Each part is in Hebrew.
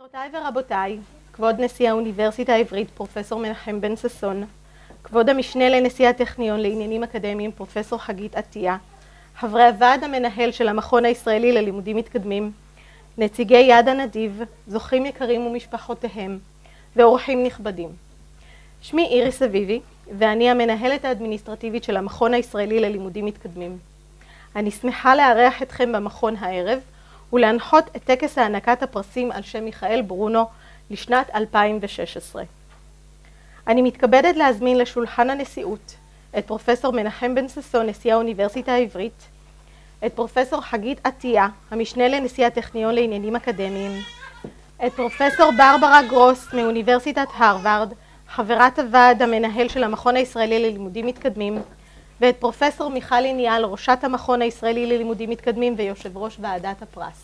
גבירותיי ורבותיי, כבוד נשיא האוניברסיטה העברית פרופסור מנחם בן ששון, כבוד המשנה לנשיא הטכניון לעניינים אקדמיים פרופסור חגית עטיה, חברי הוועד המנהל של המכון הישראלי ללימודים מתקדמים, נציגי יד הנדיב, זוכים יקרים ומשפחותיהם, ואורחים נכבדים. שמי איריס אביבי, ואני המנהלת האדמיניסטרטיבית של המכון הישראלי ללימודים מתקדמים. אני שמחה לארח אתכם במכון הערב, ולהנחות את טקס הענקת הפרסים על שם מיכאל ברונו לשנת 2016. אני מתכבדת להזמין לשולחן הנשיאות את פרופסור מנחם בן ששון, נשיא האוניברסיטה העברית, את פרופסור חגית עטיה, המשנה לנשיא הטכניון לעניינים אקדמיים, את פרופסור ברברה גרוס מאוניברסיטת הרווארד, חברת הוועד המנהל של המכון הישראלי ללימודים מתקדמים, ואת פרופסור מיכל ניאל, ראשת המכון הישראלי ללימודים מתקדמים ויושב ראש ועדת הפרס.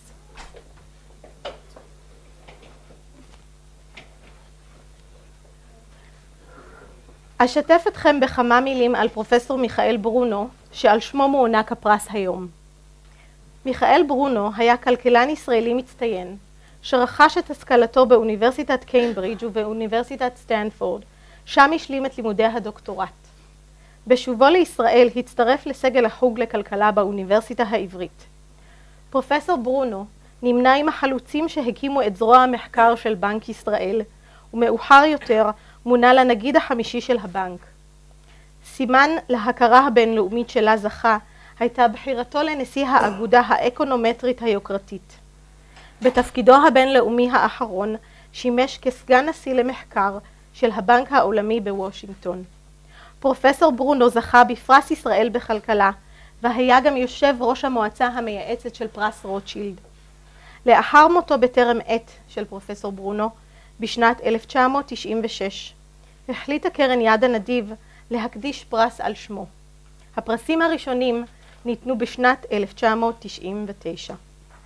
אשתף אתכם בכמה מילים על פרופסור מיכאל ברונו, שעל שמו מוענק הפרס היום. מיכאל ברונו היה כלכלן ישראלי מצטיין, שרכש את השכלתו באוניברסיטת קיימברידג' ובאוניברסיטת סטנפורד, שם השלים את לימודי הדוקטורט. בשובו לישראל הצטרף לסגל החוג לכלכלה באוניברסיטה העברית. פרופסור ברונו נמנה עם החלוצים שהקימו את זרוע המחקר של בנק ישראל, ומאוחר יותר מונה לנגיד החמישי של הבנק. סימן להכרה הבינלאומית שלה זכה הייתה בחירתו לנשיא האגודה האקונומטרית היוקרתית. בתפקידו הבינלאומי האחרון שימש כסגן נשיא למחקר של הבנק העולמי בוושינגטון. פרופסור ברונו זכה בפרס ישראל בכלכלה, והיה גם יושב ראש המועצה המייעצת של פרס רוטשילד. לאחר מותו בטרם עת של פרופסור ברונו, בשנת 1996, החליטה קרן יד הנדיב להקדיש פרס על שמו. הפרסים הראשונים ניתנו בשנת 1999.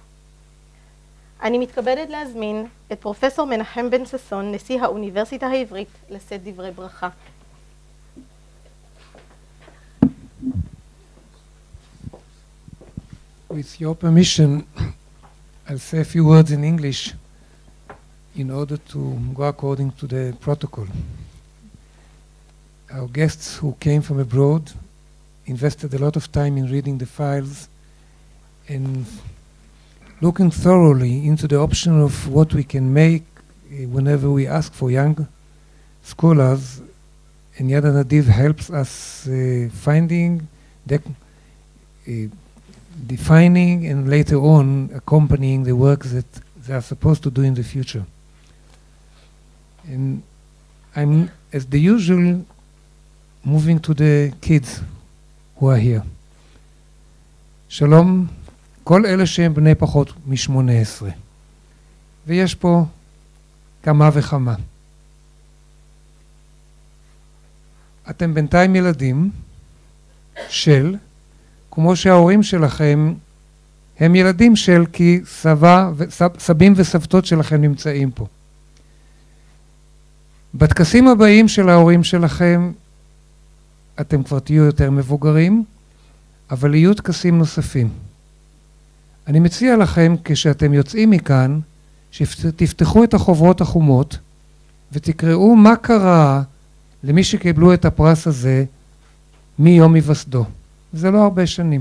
אני מתכבדת להזמין את פרופסור מנחם בן ששון, נשיא האוניברסיטה העברית, לשאת דברי ברכה. With your permission, I'll say a few words in English in order to go according to the protocol. Our guests who came from abroad invested a lot of time in reading the files and looking thoroughly into the option of what we can make whenever we ask for young scholars, and Yad HaNadiv helps us finding, defining, and later on accompanying the work that they are supposed to do in the future. And I'm, as the usual, moving to the kids who are here. שלום, כל אלה שהם בני פחות מ-18. ויש פה כמה וכמה. אתם בינתיים ילדים של, כמו שההורים שלכם הם ילדים של, כי סבים וסבתות שלכם נמצאים פה. בטקסים הבאים של ההורים שלכם אתם כבר תהיו יותר מבוגרים, אבל יהיו טקסים נוספים. אני מציע לכם, כשאתם יוצאים מכאן, שתפתחו את החוברות החומות ותקראו מה קרה למי שקיבלו את הפרס הזה מיום היווסדו. זה לא הרבה שנים.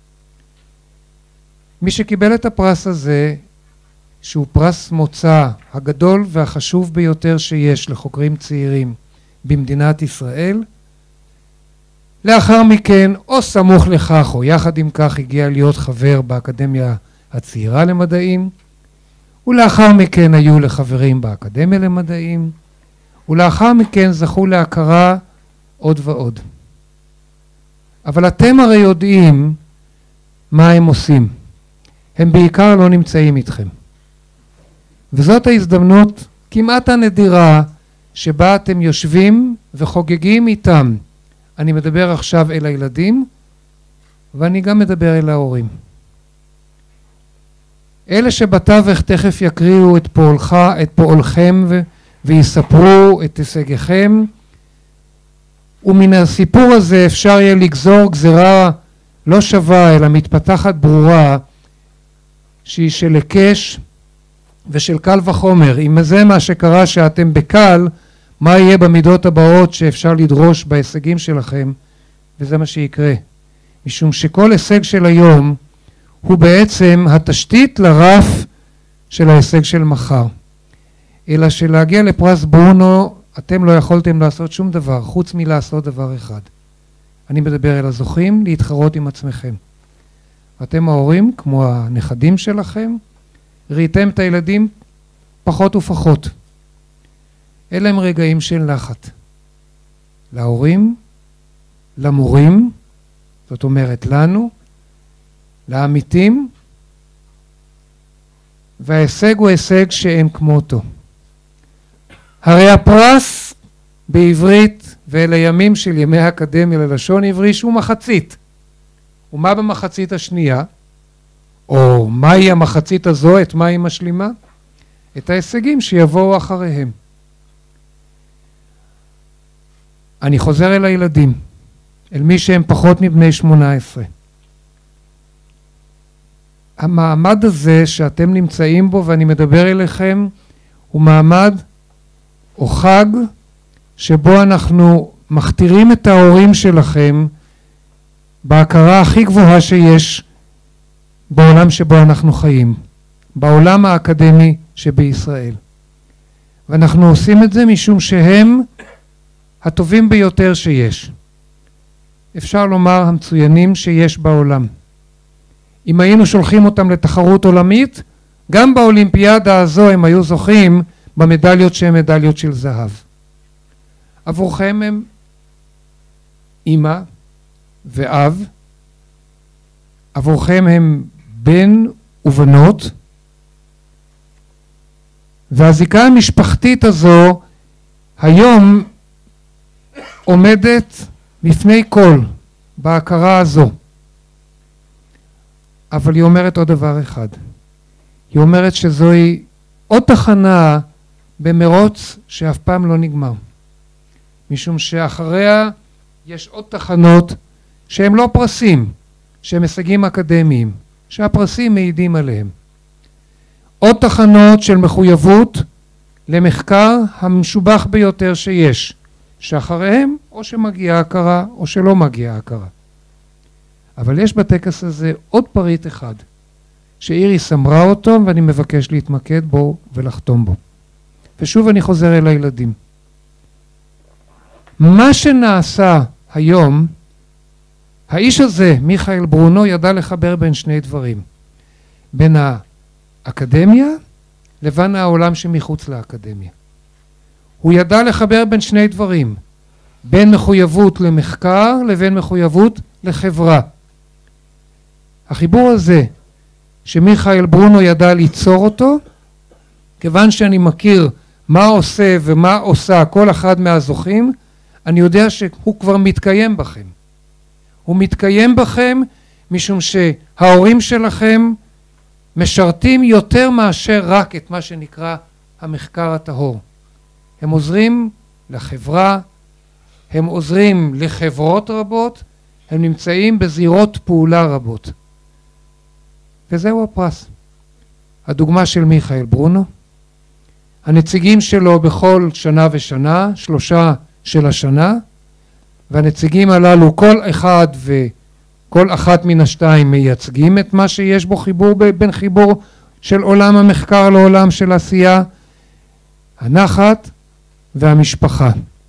מי שקיבל את הפרס הזה, שהוא פרס מוצא הגדול והחשוב ביותר שיש לחוקרים צעירים במדינת ישראל, לאחר מכן, או סמוך לכך, או יחד עם כך, הגיע להיות חבר באקדמיה הצעירה למדעים, ולאחר מכן היו לחברים באקדמיה למדעים, ולאחר מכן זכו להכרה עוד ועוד. אבל אתם הרי יודעים מה הם עושים. הם בעיקר לא נמצאים איתכם. וזאת ההזדמנות כמעט הנדירה שבה אתם יושבים וחוגגים איתם. אני מדבר עכשיו אל הילדים, ואני גם מדבר אל ההורים. אלה שבתווך תכף יקריאו את פועלכם ויספרו את הישגיכם, ומן הסיפור הזה אפשר יהיה לגזור גזרה לא שווה אלא מתפתחת ברורה, שהיא של היקש ושל קל וחומר. אם זה מה שקרה שאתם בקל, מה יהיה במידות הבאות שאפשר לדרוש בהישגים שלכם? וזה מה שיקרה. משום שכל הישג של היום הוא בעצם התשתית לרף של ההישג של מחר. אלא שלהגיע לפרס ברונו אתם לא יכולתם לעשות שום דבר חוץ מלעשות דבר אחד. אני מדבר אל הזוכים, להתחרות עם עצמכם. אתם ההורים, כמו הנכדים שלכם, ראיתם את הילדים פחות ופחות. אלה הם רגעים של נחת. להורים, למורים, זאת אומרת לנו, לעמיתים, וההישג הוא הישג שאין כמותו. הרי הפרס בעברית ואלה ימים של ימי האקדמיה ללשון עברית הוא מחצית. ומה במחצית השנייה? או מהי המחצית הזו? את מה היא משלימה? את ההישגים שיבואו אחריהם. אני חוזר אל הילדים, אל מי שהם פחות מבני 18. המעמד הזה שאתם נמצאים בו ואני מדבר אליכם הוא מעמד או חג שבו אנחנו מכתירים את ההורים שלכם בהכרה הכי גבוהה שיש בעולם שבו אנחנו חיים, בעולם האקדמי שבישראל. ואנחנו עושים את זה משום שהם הטובים ביותר שיש. אפשר לומר המצוינים שיש בעולם. אם היינו שולחים אותם לתחרות עולמית, גם באולימפיאדה הזו הם היו זוכים במדליות שהן מדליות של זהב. עבורכם הם אמא ואב, עבורכם הם בן ובנות, והזיקה המשפחתית הזו היום עומדת בפני כל בהכרה הזו. אבל היא אומרת עוד דבר אחד. היא אומרת שזוהי עוד תחנה במרוץ שאף פעם לא נגמר. משום שאחריה יש עוד תחנות שהם לא פרסים, שהם הישגים אקדמיים, שהפרסים מעידים עליהם. עוד תחנות של מחויבות למחקר המשובח ביותר שיש, שאחריהם או שמגיעה הכרה או שלא מגיעה הכרה. אבל יש בטקס הזה עוד פריט אחד, שאיריס אמרה אותו ואני מבקש להתמקד בו ולחתום בו. ושוב אני חוזר אל הילדים. מה שנעשה היום, האיש הזה, מיכאל ברונו, ידע לחבר בין שני דברים. בין האקדמיה לבין העולם שמחוץ לאקדמיה. הוא ידע לחבר בין שני דברים. בין מחויבות למחקר לבין מחויבות לחברה. החיבור הזה שמיכאל ברונו ידע ליצור אותו, כיוון שאני מכיר מה עושה ומה עושה כל אחד מהזוכים, אני יודע שהוא כבר מתקיים בכם. הוא מתקיים בכם משום שההורים שלכם משרתים יותר מאשר רק את מה שנקרא המחקר הטהור. הם עוזרים לחברה, הם עוזרים לחברות רבות, הם נמצאים בזירות פעולה רבות. וזהו הפרס. הדוגמה של מיכאל ברונו, הנציגים שלו בכל שנה ושנה, 3 של השנה, והנציגים הללו כל אחד וכל אחת מן השתיים מייצגים את מה שיש בו חיבור בין חיבור של עולם המחקר לעולם של עשייה, הנחת והמשפחה.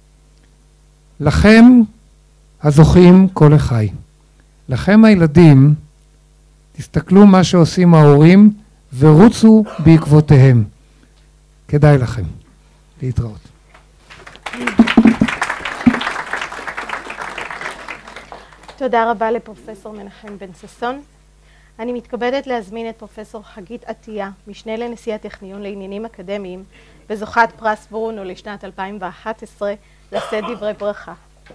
לכם הזוכים כל החי. לכם הילדים, תסתכלו מה שעושים ההורים ורוצו בעקבותיהם. כדאי לכם. להתראות. תודה רבה לפרופסור מנחם בן ששון. אני מתכבדת להזמין את פרופסור חגית עטיה, משנה לנשיא הטכניון לעניינים אקדמיים וזוכת פרס ברונו לשנת 2011, לשאת דברי ברכה.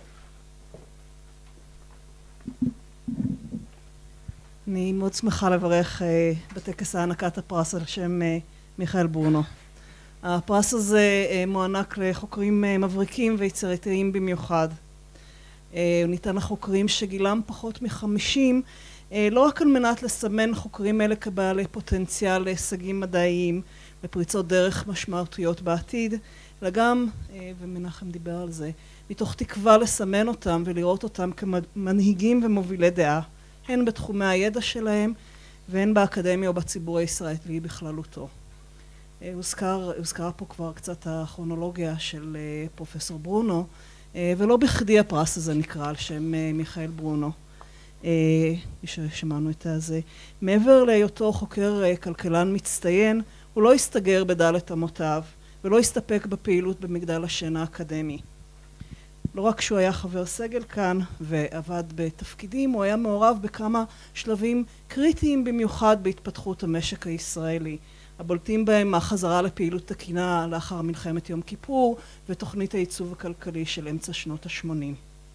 אני מאוד שמחה לברך בטקס הענקת הפרס על שם מיכאל ברונו. הפרס הזה מוענק לחוקרים מבריקים ויצירתיים במיוחד. הוא ניתן לחוקרים שגילם פחות מ-50, לא רק על מנת לסמן חוקרים אלה כבעלי פוטנציאל להישגים מדעיים, לפריצות דרך משמעותיות בעתיד, אלא גם, ומנחם דיבר על זה, מתוך תקווה לסמן אותם ולראות אותם כמנהיגים ומובילי דעה, הן בתחומי הידע שלהם והן באקדמיה או בציבור הישראלי בכללותו. הוזכרה פה כבר קצת הכרונולוגיה של פרופסור ברונו, ולא בכדי הפרס הזה נקרא על שם מיכאל ברונו, ששמענו את הזה. מעבר להיותו חוקר כלכלן מצטיין, הוא לא הסתגר בדלת אמותיו ולא הסתפק בפעילות במגדל השן האקדמי. לא רק שהוא היה חבר סגל כאן ועבד בתפקידים, הוא היה מעורב בכמה שלבים קריטיים במיוחד בהתפתחות המשק הישראלי. הבולטים בהם החזרה לפעילות תקינה לאחר מלחמת יום כיפור ותוכנית הייצוב הכלכלי של אמצע שנות ה-80.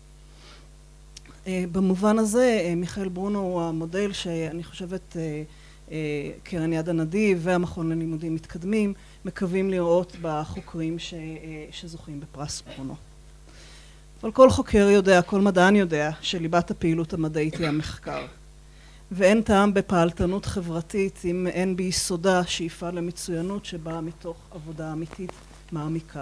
במובן הזה מיכאל ברונו הוא המודל שאני חושבת קרן יד הנדיב והמכון ללימודים מתקדמים מקווים לראות בחוקרים שזוכים בפרס ברונו. אבל כל חוקר יודע, כל מדען יודע שליבת הפעילות המדעית היא המחקר. ואין טעם בפעלתנות חברתית אם אין ביסודה שאיפה למצוינות שבאה מתוך עבודה אמיתית מעמיקה.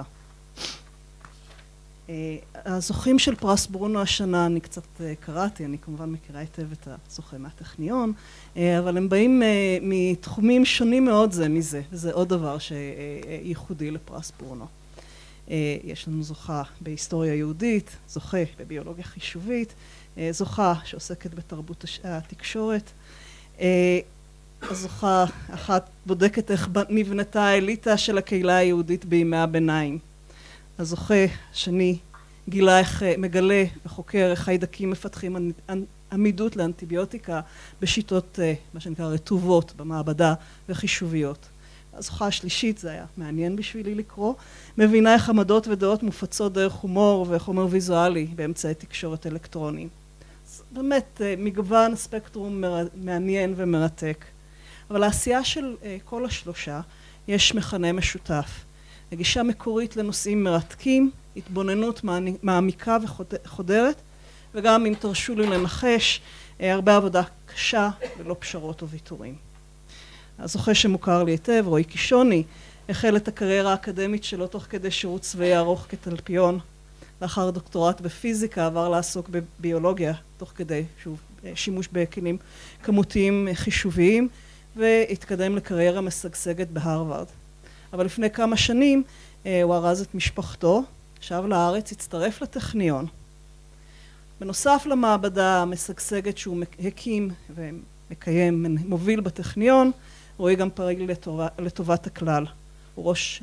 הזוכים של פרס ברונו השנה, אני קצת קראתי, אני כמובן מכירה היטב את הזוכה מהטכניון, אבל הם באים מתחומים שונים מאוד זה מזה, וזה עוד דבר שייחודי לפרס ברונו. יש לנו זוכה בהיסטוריה יהודית, זוכה בביולוגיה חישובית, זוכה שעוסקת בתרבות התקשורת. הזוכה אחת בודקת איך נבנתה האליטה של הקהילה היהודית בימי הביניים. הזוכה שני מגלה וחוקר איך חיידקים מפתחים עמידות לאנטיביוטיקה בשיטות מה שנקרא רטובות במעבדה וחישוביות. הזוכה השלישית, זה היה מעניין בשבילי לקרוא, מבינה איך עמדות ודעות מופצות דרך הומור וחומר ויזואלי באמצעי תקשורת אלקטרוניים. באמת מגוון ספקטרום מעניין ומרתק. אבל לעשייה של כל השלושה יש מכנה משותף. הגישה מקורית לנושאים מרתקים, התבוננות מעמיקה וחודרת, וגם אם תרשו לי לנחש, הרבה עבודה קשה ולא פשרות או ויתורים. הזוכה שמוכר לי היטב, רועי קישוני, החל את הקריירה האקדמית שלו תוך כדי שירות צבאי ארוך כתלפיון. לאחר דוקטורט בפיזיקה עבר לעסוק בביולוגיה, תוך כדי שוב שימוש בכלים כמותיים חישוביים, והתקדם לקריירה משגשגת בהרווארד. אבל לפני כמה שנים הוא ארז את משפחתו, שב לארץ, הצטרף לטכניון. בנוסף למעבדה המשגשגת שהוא הקים ומקיים, מוביל בטכניון, רועי גם פעיל לטובת הכלל. הוא ראש,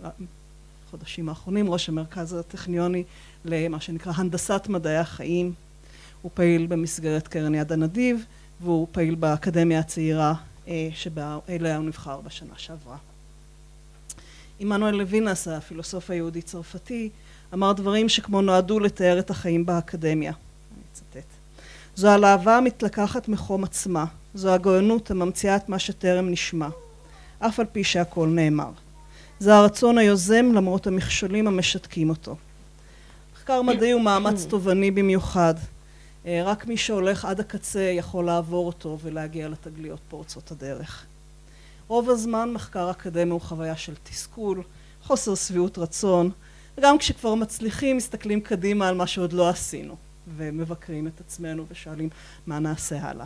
חודשים האחרונים, ראש המרכז הטכניוני למה שנקרא הנדסת מדעי החיים. הוא פעיל במסגרת קרן יד הנדיב, והוא פעיל באקדמיה הצעירה שאליה הוא נבחר בשנה שעברה. עמנואל לוינס, הפילוסוף היהודי צרפתי, אמר דברים שכמו נועדו לתאר את החיים באקדמיה. אני אצטט. זו הלהבה המתלקחת מחום עצמה, זו הגאונות הממציאה את מה שטרם נשמע, אף על פי שהכל נאמר. זה הרצון היוזם למרות המכשולים המשתקים אותו. מחקר מדעי הוא מאמץ תובעני במיוחד. רק מי שהולך עד הקצה יכול לעבור אותו ולהגיע לתגליות פורצות הדרך. רוב הזמן מחקר אקדמי הוא חוויה של תסכול, חוסר שביעות רצון, וגם כשכבר מצליחים מסתכלים קדימה על מה שעוד לא עשינו, ומבקרים את עצמנו ושואלים מה נעשה הלאה.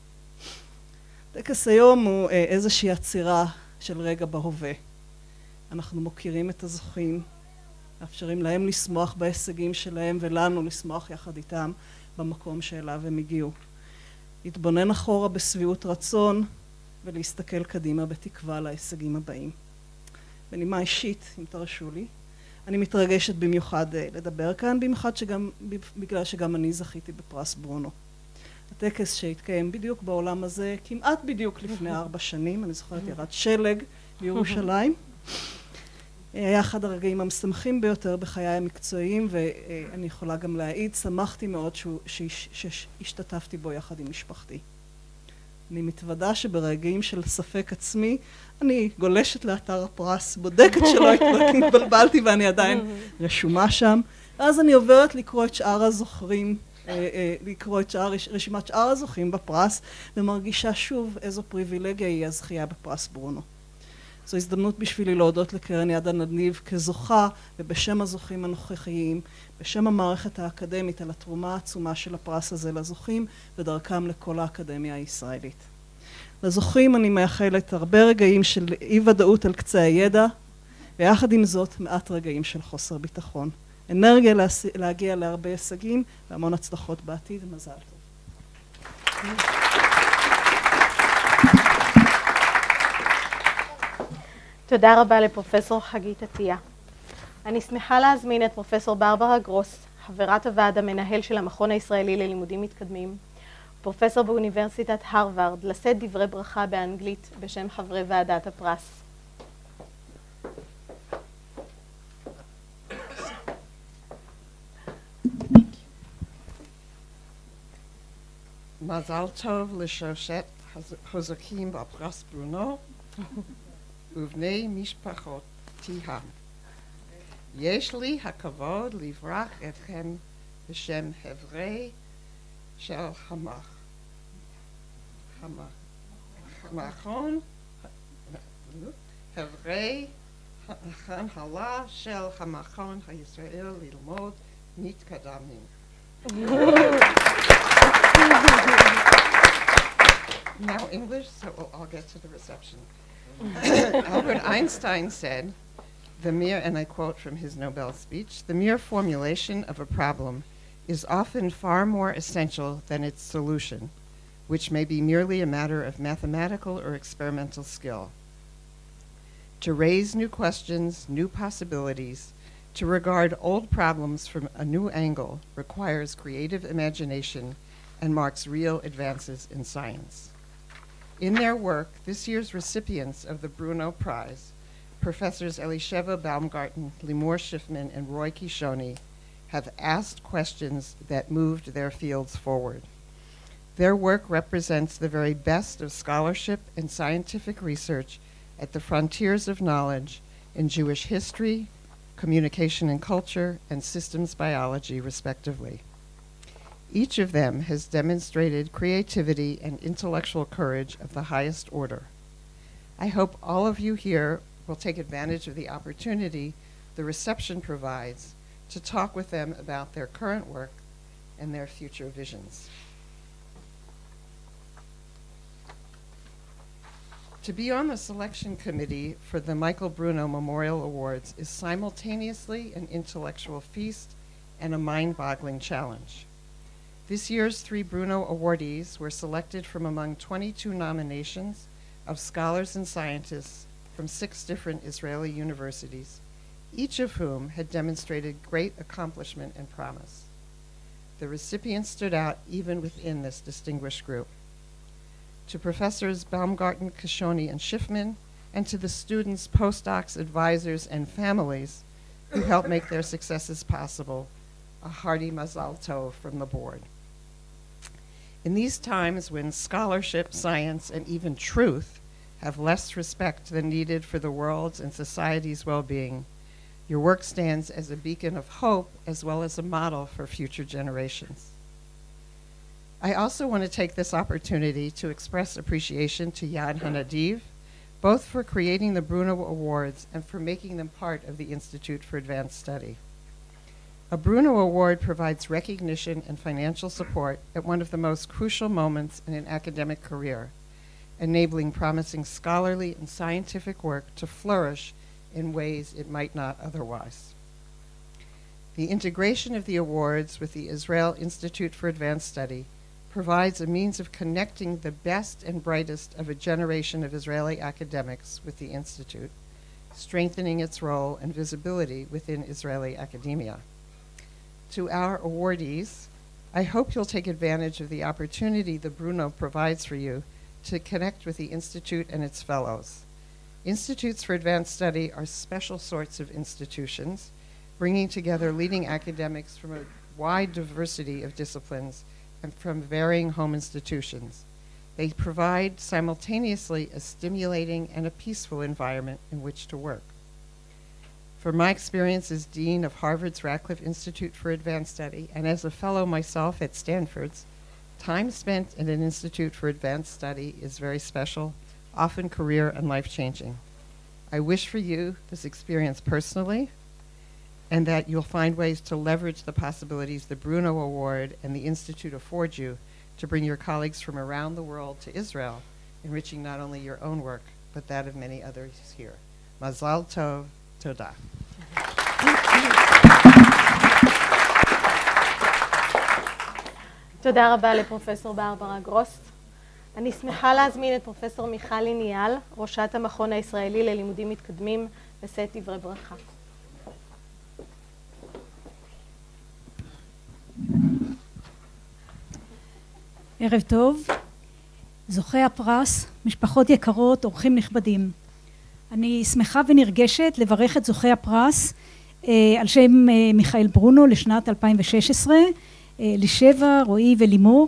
טקס היום הוא איזושהי עצירה של רגע בהווה. אנחנו מוקירים את הזוכים, מאפשרים להם לשמוח בהישגים שלהם ולנו לשמוח יחד איתם במקום שאליו הם הגיעו. להתבונן אחורה בשביעות רצון ולהסתכל קדימה בתקווה להישגים הבאים. בנימה אישית, אם תרשו לי, אני מתרגשת במיוחד לדבר כאן, בגלל שגם אני זכיתי בפרס ברונו. הטקס שהתקיים בדיוק בעולם הזה, כמעט בדיוק לפני 4 שנים, אני זוכרת ירד שלג בירושלים. היה אחד הרגעים המשמחים ביותר בחיי המקצועיים, ואני יכולה גם להעיד, שמחתי מאוד שהשתתפתי בו יחד עם משפחתי. אני מתוודה שברגעים של ספק עצמי, אני גולשת לאתר הפרס, בודקת שלא התבלבלתי ואני עדיין רשומה שם, אז אני עוברת לקרוא את שאר הזוכרים, לקרוא את רשימת שאר הזוכים בפרס, ומרגישה שוב איזו פריבילגיה היא הזכייה בפרס ברונו. זו הזדמנות בשבילי להודות לקרן יד הנדיב כזוכה, ובשם הזוכים הנוכחיים, בשם המערכת האקדמית, על התרומה העצומה של הפרס הזה לזוכים, ודרכם לכל האקדמיה הישראלית. לזוכים אני מאחלת הרבה רגעים של אי ודאות על קצה הידע, ויחד עם זאת מעט רגעים של חוסר ביטחון. אנרגיה להגיע להרבה הישגים, והמון הצלחות בעתיד. מזל טוב. תודה רבה לפרופסור חגית עטיה. אני שמחה להזמין את פרופסור ברברה גרוס, חברת הוועד המנהל של המכון הישראלי ללימודים מתקדמים, פרופסור באוניברסיטת הרווארד, לשאת דברי ברכה באנגלית בשם חברי ועדת הפרס. מזל טוב לשלושת הזוכים בפרס ברונו ובני משפחותיהם. יש לי הכבוד לברך אתכם בשם חברי של המכון, חברי ההנהלה של המכון הישראלי ללמוד מתקדמים. Now English, so we'll all get to the reception. Albert Einstein said, and I quote from his Nobel speech, "The mere formulation of a problem is often far more essential than its solution, which may be merely a matter of mathematical or experimental skill. To raise new questions, new possibilities, to regard old problems from a new angle requires creative imagination and marks real advances in science." In their work, this year's recipients of the Bruno Prize, Professors Elisheva Baumgarten, Limor Schiffman, and Roy Kishoni, have asked questions that moved their fields forward. Their work represents the very best of scholarship and scientific research at the frontiers of knowledge in Jewish history, communication and culture, and systems biology, respectively. Each of them has demonstrated creativity and intellectual courage of the highest order. I hope all of you here will take advantage of the opportunity the reception provides to talk with them about their current work and their future visions. To be on the selection committee for the Michael Bruno Memorial Awards is simultaneously an intellectual feast and a mind-boggling challenge. This year's 3 Bruno awardees were selected from among 22 nominations of scholars and scientists from 6 different Israeli universities, each of whom had demonstrated great accomplishment and promise. The recipients stood out even within this distinguished group. To Professors Baumgarten, Kishoni, and Schiffman, and to the students, postdocs, advisors, and families who helped make their successes possible, a hearty mazal tov from the board. In these times when scholarship, science, and even truth have less respect than needed for the world's and society's well-being, your work stands as a beacon of hope as well as a model for future generations. I also want to take this opportunity to express appreciation to Yad HaNadiv, both for creating the Bruno Awards and for making them part of the Institute for Advanced Study. A Bruno Award provides recognition and financial support at one of the most crucial moments in an academic career, enabling promising scholarly and scientific work to flourish in ways it might not otherwise. The integration of the awards with the Israel Institute for Advanced Study provides a means of connecting the best and brightest of a generation of Israeli academics with the Institute, strengthening its role and visibility within Israeli academia. To our awardees, I hope you'll take advantage of the opportunity the Bruno provides for you to connect with the Institute and its fellows. Institutes for Advanced Study are special sorts of institutions, bringing together leading academics from a wide diversity of disciplines and from varying home institutions. They provide simultaneously a stimulating and a peaceful environment in which to work. From my experience as Dean of Harvard's Radcliffe Institute for Advanced Study and as a fellow myself at Stanford's, time spent in an Institute for Advanced Study is very special, often career and life-changing. I wish for you this experience personally, and that you'll find ways to leverage the possibilities the Bruno Award and the Institute afford you to bring your colleagues from around the world to Israel, enriching not only your own work, but that of many others here. Mazal Tov, Toda. תודה רבה לפרופסור ברברה גרוסט. אני שמחה להזמין את פרופסור מיכלי ניאל, ראשת המכון הישראלי ללימודים מתקדמים, לשאת דברי ברכה. ערב טוב, זוכי הפרס, משפחות יקרות, אורחים נכבדים. אני שמחה ונרגשת לברך את זוכי הפרס על שם מיכאל ברונו לשנת 2016, לשבע, רועי ולימור.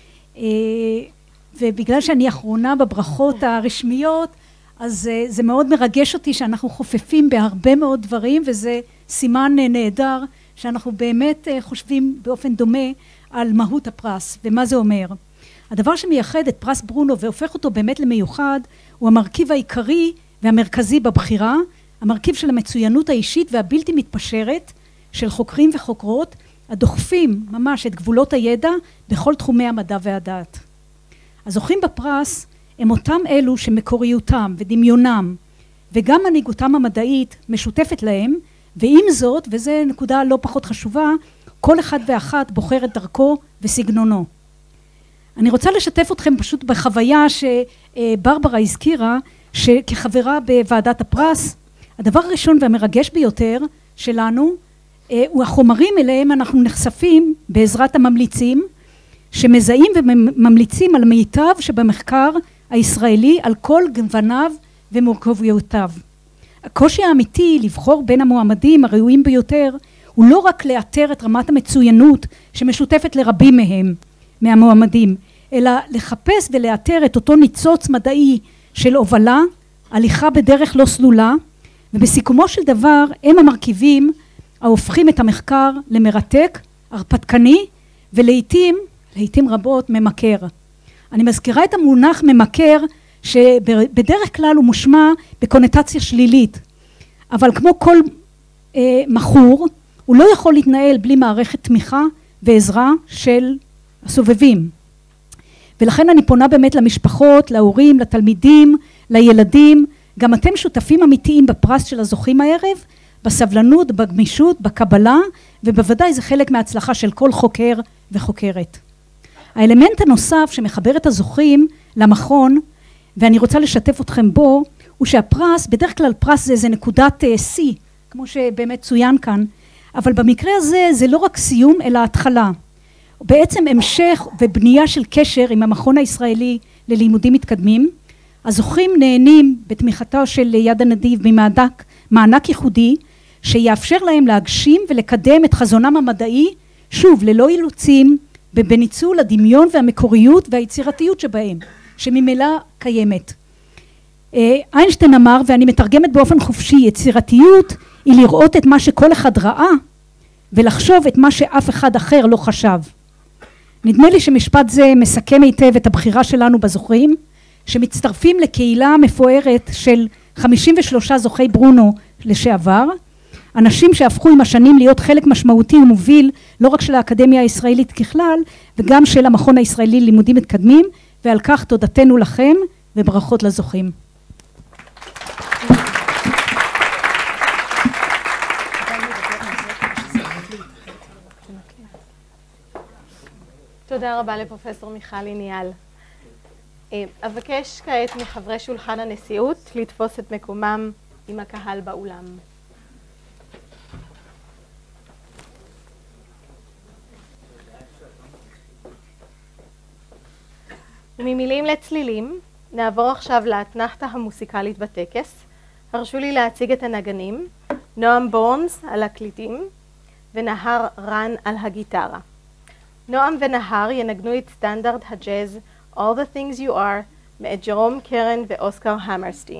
ובגלל שאני אחרונה בברכות הרשמיות, אז זה מאוד מרגש אותי שאנחנו חופפים בהרבה מאוד דברים, וזה סימן נהדר שאנחנו באמת חושבים באופן דומה על מהות הפרס ומה זה אומר. הדבר שמייחד את פרס ברונו והופך אותו באמת למיוחד הוא המרכיב העיקרי והמרכזי בבחירה, המרכיב של המצוינות האישית והבלתי מתפשרת של חוקרים וחוקרות הדוחפים ממש את גבולות הידע בכל תחומי המדע והדעת. הזוכים בפרס הם אותם אלו שמקוריותם ודמיונם וגם מנהיגותם המדעית משותפת להם, ועם זאת, וזו נקודה לא פחות חשובה, כל אחד ואחת בוחר את דרכו וסגנונו. אני רוצה לשתף אתכם פשוט בחוויה שברברה הזכירה, שכחברה בוועדת הפרס, הדבר הראשון והמרגש ביותר שלנו הוא החומרים אליהם אנחנו נחשפים בעזרת הממליצים, שמזהים וממליצים על מיטב שבמחקר הישראלי על כל גווניו ומורכבויותיו. הקושי האמיתי לבחור בין המועמדים הראויים ביותר הוא לא רק לאתר את רמת המצוינות שמשותפת לרבים מהם מהמועמדים, אלא לחפש ולאתר את אותו ניצוץ מדעי של הובלה, הליכה בדרך לא סלולה, ובסיכומו של דבר הם המרכיבים ההופכים את המחקר למרתק, הרפתקני ולעיתים רבות ממכר. אני מזכירה את המונח ממכר שבדרך כלל הוא מושמע בקונוטציה שלילית, אבל כמו כל מכור הוא לא יכול להתנהל בלי מערכת תמיכה ועזרה של הסובבים. ולכן אני פונה באמת למשפחות, להורים, לתלמידים, לילדים, גם אתם שותפים אמיתיים בפרס של הזוכים הערב, בסבלנות, בגמישות, בקבלה, ובוודאי זה חלק מההצלחה של כל חוקר וחוקרת. האלמנט הנוסף שמחבר את הזוכים למכון, ואני רוצה לשתף אתכם בו, הוא שהפרס, בדרך כלל פרס זה נקודת C, כמו שבאמת צוין כאן, אבל במקרה הזה זה לא רק סיום אלא התחלה. בעצם המשך ובנייה של קשר עם המכון הישראלי ללימודים מתקדמים. הזוכים נהנים בתמיכתו של יד הנדיב ממענק ייחודי שיאפשר להם להגשים ולקדם את חזונם המדעי, שוב ללא אילוצים, בניצול הדמיון והמקוריות והיצירתיות שבהם, שממילא קיימת. איינשטיין אמר, ואני מתרגמת באופן חופשי, יצירתיות היא לראות את מה שכל אחד ראה ולחשוב את מה שאף אחד אחר לא חשב. נדמה לי שמשפט זה מסכם היטב את הבחירה שלנו בזוכים, שמצטרפים לקהילה מפוארת של 53 זוכי ברונו לשעבר, אנשים שהפכו עם השנים להיות חלק משמעותי ומוביל לא רק של האקדמיה הישראלית ככלל, וגם של המכון הישראלי ללימודים מתקדמים, ועל כך תודתנו לכם וברכות לזוכים. תודה רבה לפרופסור מיכלי ניאל. אבקש כעת מחברי שולחן הנשיאות לתפוס את מקומם עם הקהל באולם. וממילים לצלילים נעבור עכשיו לאתנחתא המוסיקלית בטקס. הרשו לי להציג את הנגנים, נועם בורנס על הקלידים ונהר רן על הגיטרה. נועם ונהר ינגנו את סטנדרט הג'אז All the Things You Are מאת ג'רום קרן ואוסקר המרסטין.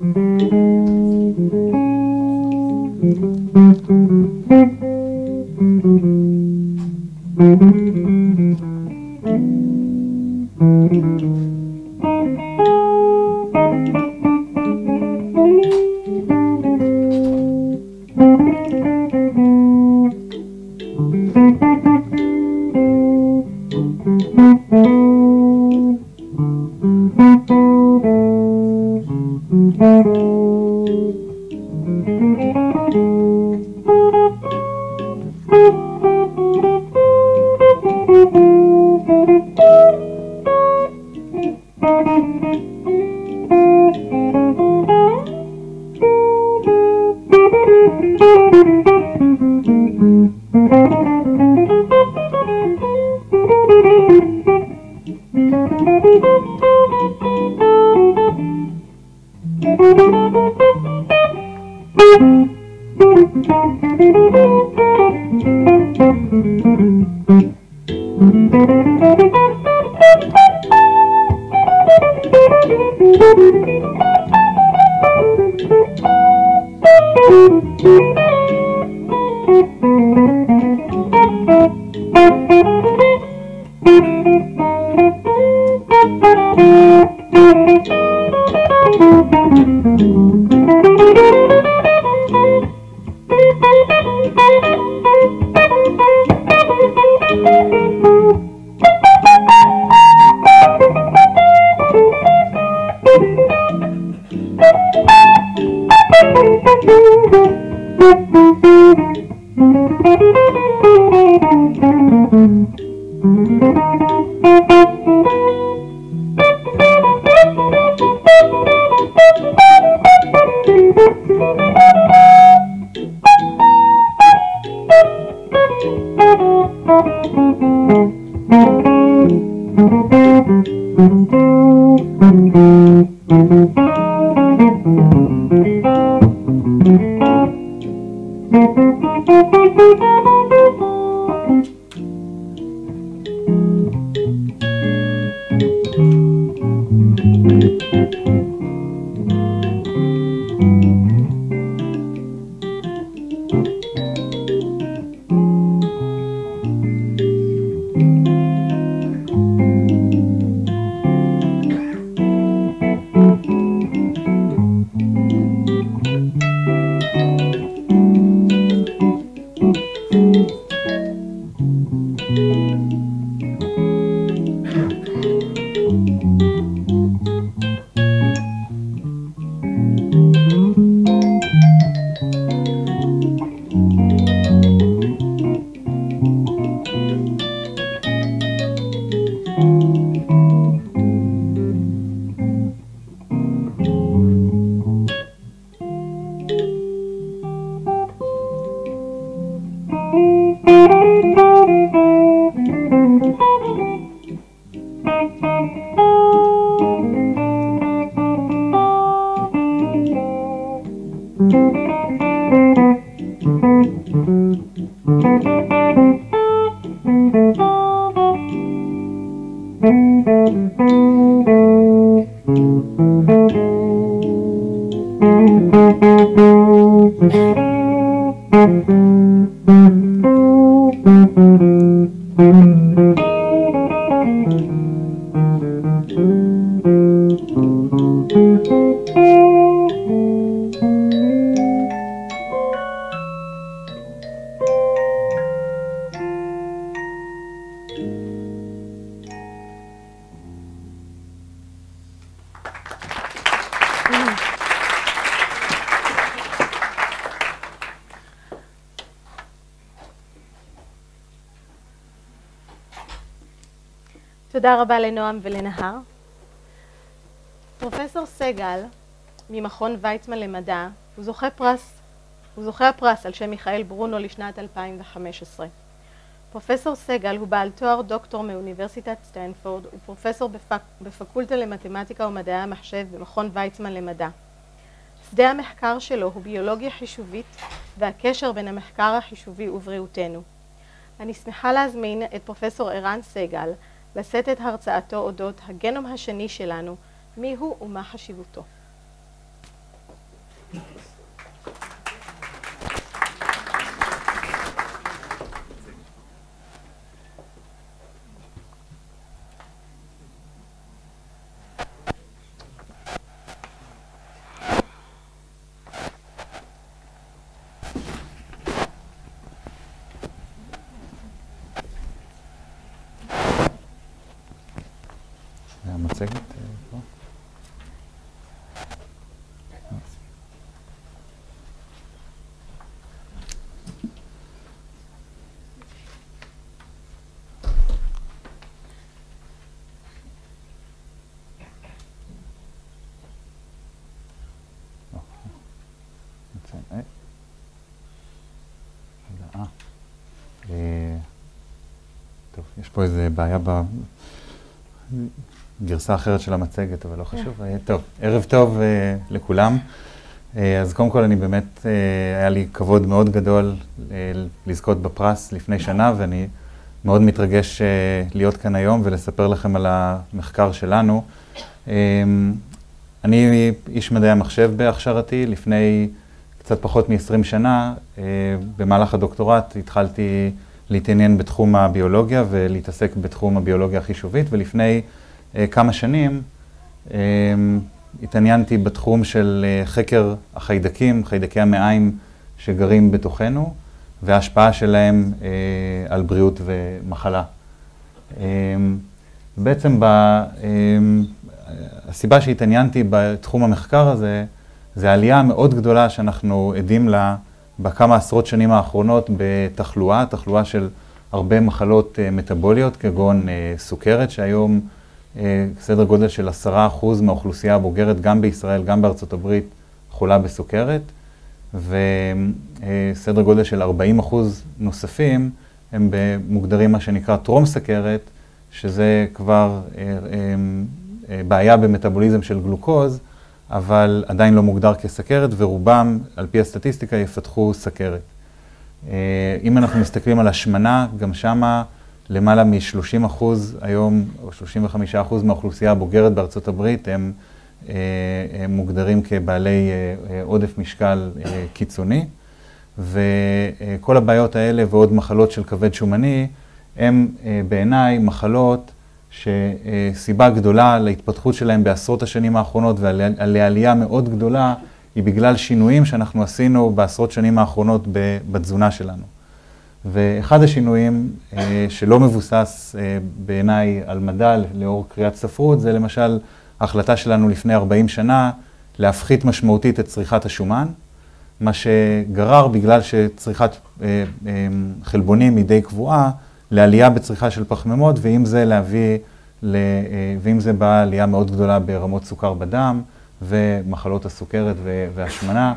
תודה רבה לנועם ולנהר. פרופסור סגל ממכון ויצמן למדע הוא זוכה הפרס על שם מיכאל ברונו לשנת 2015. פרופסור סגל הוא בעל תואר דוקטור מאוניברסיטת סטנפורד ופרופסור בפקולטה למתמטיקה ומדעי המחשב במכון ויצמן למדע. שדה המחקר שלו הוא ביולוגיה חישובית והקשר בין המחקר החישובי ובריאותנו. אני שמחה להזמין את פרופסור ערן סגל לשאת את הרצאתו אודות הגנום השני שלנו, מיהו ומה חשיבותו. המצגת פה. טוב, יש פה איזה בעיה בגרסה אחרת של המצגת, אבל לא חשוב. טוב, ערב טוב לכולם. אז קודם כל, אני באמת, היה לי כבוד מאוד גדול לזכות בפרס לפני שנה, ואני מאוד מתרגש להיות כאן היום ולספר לכם על המחקר שלנו. אני איש מדעי המחשב בהכשרתי. לפני קצת פחות מ-20 שנה, במהלך הדוקטורט, התחלתי להתעניין בתחום הביולוגיה ולהתעסק בתחום הביולוגיה החישובית, ולפני כמה שנים התעניינתי בתחום של חקר החיידקים, חיידקי המעיים שגרים בתוכנו, וההשפעה שלהם על בריאות ומחלה. בעצם הסיבה שהתעניינתי בתחום המחקר הזה, זה העלייה מאוד גדולה שאנחנו עדים לה בכמה עשרות שנים האחרונות בתחלואה, תחלואה של הרבה מחלות מטאבוליות, כגון סוכרת, שהיום סדר גודל של 10% מהאוכלוסייה הבוגרת, גם בישראל, גם בארצות הברית, חולה בסוכרת, וסדר גודל של 40% נוספים הם מוגדרים מה שנקרא טרום סוכרת, שזה כבר בעיה במטאבוליזם של גלוקוז, אבל עדיין לא מוגדר כסוכרת, ורובם, על פי הסטטיסטיקה, יפתחו סוכרת. אם אנחנו מסתכלים על השמנה, גם שמה למעלה מ-30% היום, או 35% מהאוכלוסייה הבוגרת בארצות הברית, הם מוגדרים כבעלי עודף משקל קיצוני, וכל הבעיות האלה ועוד מחלות של כבד שומני, הם בעיניי מחלות שסיבה גדולה להתפתחות שלהם בעשרות השנים האחרונות ולעלייה מאוד גדולה היא בגלל שינויים שאנחנו עשינו בעשרות שנים האחרונות בתזונה שלנו. ואחד השינויים שלא מבוסס בעיניי על מדע לאור קריאת ספרות, זה למשל ההחלטה שלנו לפני 40 שנה להפחית משמעותית את צריכת השומן, מה שגרר בגלל שצריכת חלבונים היא די קבועה, לעלייה בצריכה של פחמימות, ואם זה בא עלייה מאוד גדולה ברמות סוכר בדם ומחלות הסוכרת והשמנה.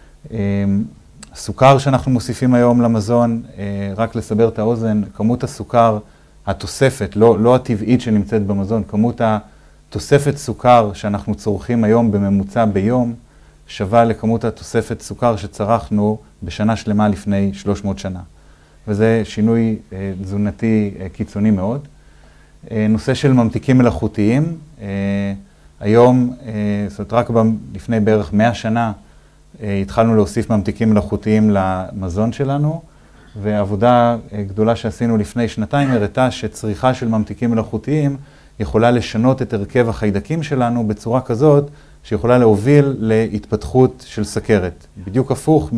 סוכר שאנחנו מוסיפים היום למזון, רק לסבר את האוזן, כמות הסוכר, התוספת, לא הטבעית שנמצאת במזון, כמות התוספת סוכר שאנחנו צורכים היום בממוצע ביום, שווה לכמות התוספת סוכר שצרכנו בשנה שלמה לפני 300 שנה. וזה שינוי תזונתי קיצוני מאוד. נושא של ממתיקים מלאכותיים, היום, זאת אומרת רק לפני בערך 100 שנה, התחלנו להוסיף ממתיקים מלאכותיים למזון שלנו, ועבודה גדולה שעשינו לפני שנתיים הראתה שצריכה של ממתיקים מלאכותיים יכולה לשנות את הרכב החיידקים שלנו בצורה כזאת שיכולה להוביל להתפתחות של סוכרת. בדיוק הפוך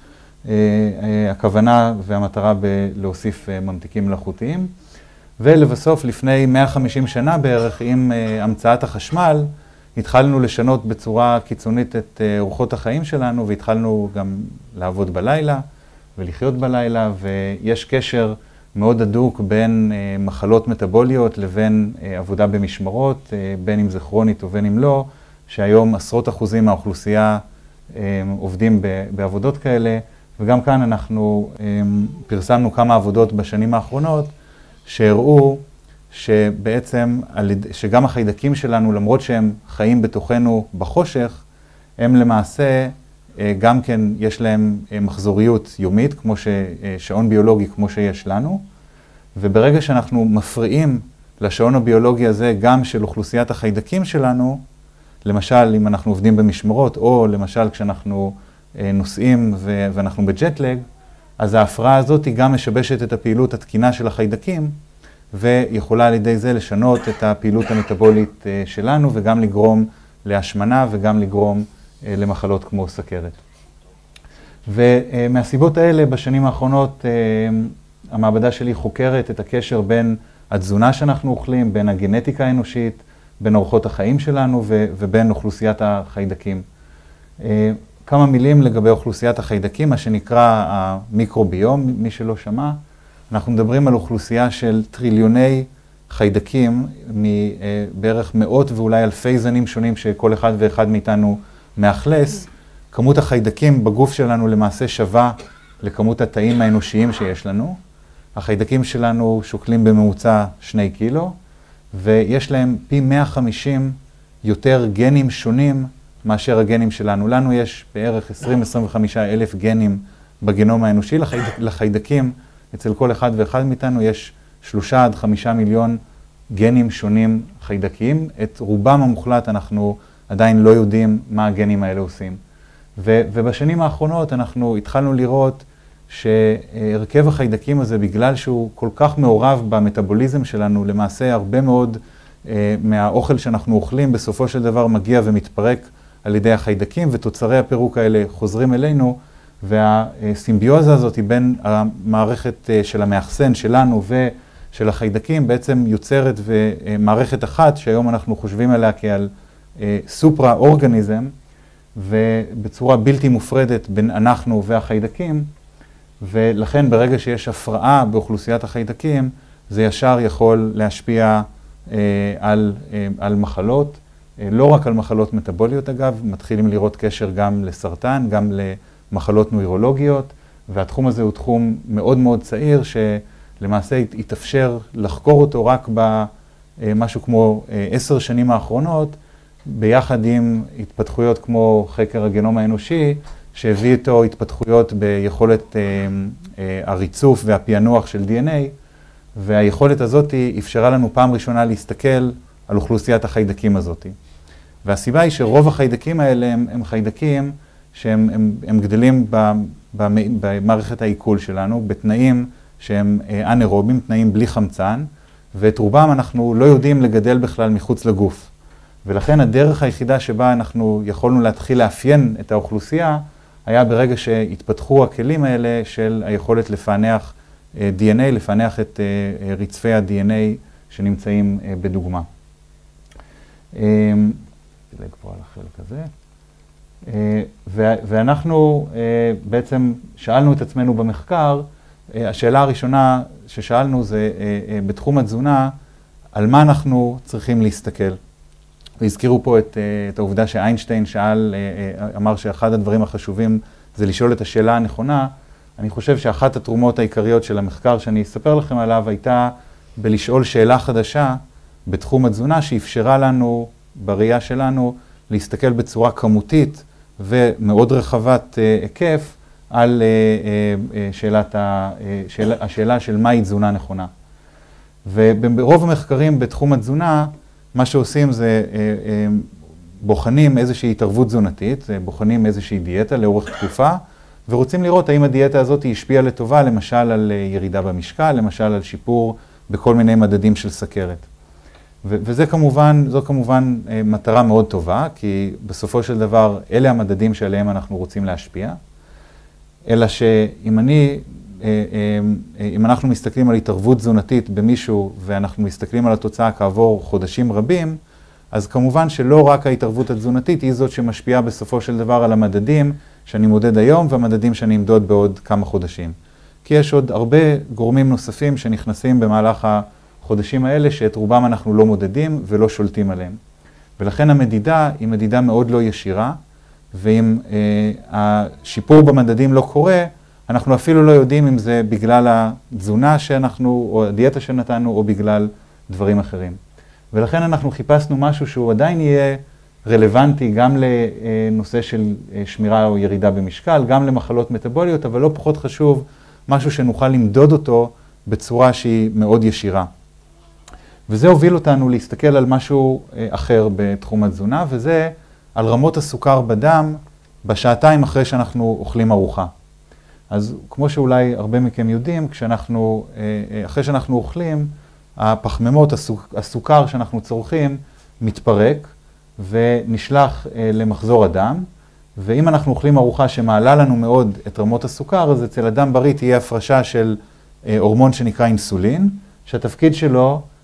מהכוונה והמטרה בלהוסיף ממתיקים מלאכותיים. ולבסוף, לפני 150 שנה בערך, עם המצאת החשמל, התחלנו לשנות בצורה קיצונית את אורחות החיים שלנו, והתחלנו גם לעבוד בלילה ולחיות בלילה, ויש קשר מאוד הדוק בין מחלות מטאבוליות לבין עבודה במשמרות, בין אם זה כרונית ובין אם לא, שהיום עשרות אחוזים מהאוכלוסייה עובדים בעבודות כאלה, וגם כאן אנחנו פרסמנו כמה עבודות בשנים האחרונות, שהראו שבעצם, שגם החיידקים שלנו, למרות שהם חיים בתוכנו בחושך, הם למעשה, גם כן יש להם מחזוריות יומית, כמו שעון ביולוגי כמו שיש לנו, וברגע שאנחנו מפריעים לשעון הביולוגי הזה גם של אוכלוסיית החיידקים שלנו, למשל אם אנחנו עובדים במשמרות, או למשל כשאנחנו נוסעים ואנחנו בג'טלג, אז ההפרעה הזאת היא גם משבשת את הפעילות התקינה של החיידקים, ויכולה על ידי זה לשנות את הפעילות המטאבולית שלנו, וגם לגרום להשמנה וגם לגרום למחלות כמו סוכרת. ומהסיבות האלה בשנים האחרונות המעבדה שלי חוקרת את הקשר בין התזונה שאנחנו אוכלים, בין הגנטיקה האנושית בין אורחות החיים שלנו ובין אוכלוסיית החיידקים. כמה מילים לגבי אוכלוסיית החיידקים, מה שנקרא המיקרוביום, מי שלא שמע. אנחנו מדברים על אוכלוסייה של טריליוני חיידקים מבערך מאות ואולי אלפי זנים שונים שכל אחד ואחד מאיתנו מאכלס. כמות החיידקים בגוף שלנו למעשה שווה לכמות התאים האנושיים שיש לנו. החיידקים שלנו שוקלים בממוצע 2 קילו, ויש להם פי 150 יותר גנים שונים מאשר הגנים שלנו. לנו יש בערך 20-25 אלף גנים בגנום האנושי. לחיידקים, אצל כל אחד ואחד מאיתנו יש 3 עד 5 מיליון גנים שונים חיידקיים. את רובם המוחלט אנחנו עדיין לא יודעים מה הגנים האלה עושים. ובשנים האחרונות אנחנו התחלנו לראות שהרכב החיידקים הזה, בגלל שהוא כל כך מעורב במטאבוליזם שלנו, למעשה הרבה מאוד מהאוכל שאנחנו אוכלים בסופו של דבר מגיע ומתפרק על ידי החיידקים, ותוצרי הפירוק האלה חוזרים אלינו, והסימביוזה הזאת בין המערכת של המאחסן שלנו ושל החיידקים בעצם יוצרת מערכת אחת שהיום אנחנו חושבים עליה כעל סופרה-אורגניזם, ובצורה בלתי מופרדת בין אנחנו והחיידקים, ולכן ברגע שיש הפרעה באוכלוסיית החיידקים, זה ישר יכול להשפיע על מחלות, לא רק על מחלות מטאבוליות אגב, מתחילים לראות קשר גם לסרטן, גם למחלות נוירולוגיות, והתחום הזה הוא תחום מאוד מאוד צעיר, שלמעשה התאפשר לחקור אותו רק במשהו כמו 10 שנים האחרונות, ביחד עם התפתחויות כמו חקר הגנום האנושי, שהביא איתו התפתחויות ביכולת הריצוף והפענוח של DNA, והיכולת הזאת אפשרה לנו פעם ראשונה להסתכל על אוכלוסיית החיידקים הזאת. והסיבה היא שרוב החיידקים האלה הם חיידקים שהם גדלים במערכת העיכול שלנו, בתנאים שהם אנאירובים, תנאים בלי חמצן, ואת רובם אנחנו לא יודעים לגדל בכלל מחוץ לגוף. ולכן הדרך היחידה שבה אנחנו יכולנו להתחיל לאפיין את האוכלוסייה, היה ברגע שהתפתחו הכלים האלה של היכולת לפענח DNA, לפענח את רצפי ה-DNA שנמצאים בדוגמה. נדלג פה על החלק הזה. ואנחנו בעצם שאלנו את עצמנו במחקר, השאלה הראשונה ששאלנו זה בתחום התזונה, על מה אנחנו צריכים להסתכל. והזכירו פה את העובדה שאיינשטיין אמר שאחד הדברים החשובים זה לשאול את השאלה הנכונה. אני חושב שאחת התרומות העיקריות של המחקר שאני אספר לכם עליו הייתה בלשאול שאלה חדשה בתחום התזונה שאפשרה לנו, בראייה שלנו, להסתכל בצורה כמותית ומאוד רחבת היקף על השאלה של מהי תזונה נכונה. וברוב המחקרים בתחום התזונה, מה שעושים זה בוחנים איזושהי התערבות תזונתית, בוחנים איזושהי דיאטה לאורך תקופה, ורוצים לראות האם הדיאטה הזאת השפיעה לטובה, למשל על ירידה במשקל, למשל על שיפור בכל מיני מדדים של סכרת. זו כמובן מטרה מאוד טובה, כי בסופו של דבר אלה המדדים שעליהם אנחנו רוצים להשפיע, אלא שאם אנחנו מסתכלים על התערבות תזונתית במישהו ואנחנו מסתכלים על התוצאה כעבור חודשים רבים, אז כמובן שלא רק ההתערבות התזונתית היא זאת שמשפיעה בסופו של דבר על המדדים שאני מודד היום והמדדים שאני אמדוד בעוד כמה חודשים. כי יש עוד הרבה גורמים נוספים שנכנסים במהלך החודשים האלה שאת רובם אנחנו לא מודדים ולא שולטים עליהם. ולכן המדידה היא מדידה מאוד לא ישירה, ואם השיפור במדדים לא קורה, אנחנו אפילו לא יודעים אם זה בגלל התזונה או הדיאטה שנתנו או בגלל דברים אחרים. ולכן אנחנו חיפשנו משהו שהוא עדיין יהיה רלוונטי גם לנושא של שמירה או ירידה במשקל, גם למחלות מטאבוליות, אבל לא פחות חשוב, משהו שנוכל למדוד אותו בצורה שהיא מאוד ישירה. וזה הוביל אותנו להסתכל על משהו אחר בתחום התזונה, וזה על רמות הסוכר בדם בשעתיים אחרי שאנחנו אוכלים ארוחה. אז כמו שאולי הרבה מכם יודעים, אחרי שאנחנו אוכלים, הפחמימות, הסוכר שאנחנו צורכים, מתפרק ונשלח למחזור הדם, ואם אנחנו אוכלים ארוחה שמעלה לנו מאוד את רמות הסוכר, אז אצל אדם בריא תהיה הפרשה של הורמון שנקרא אינסולין, שהתפקיד שלו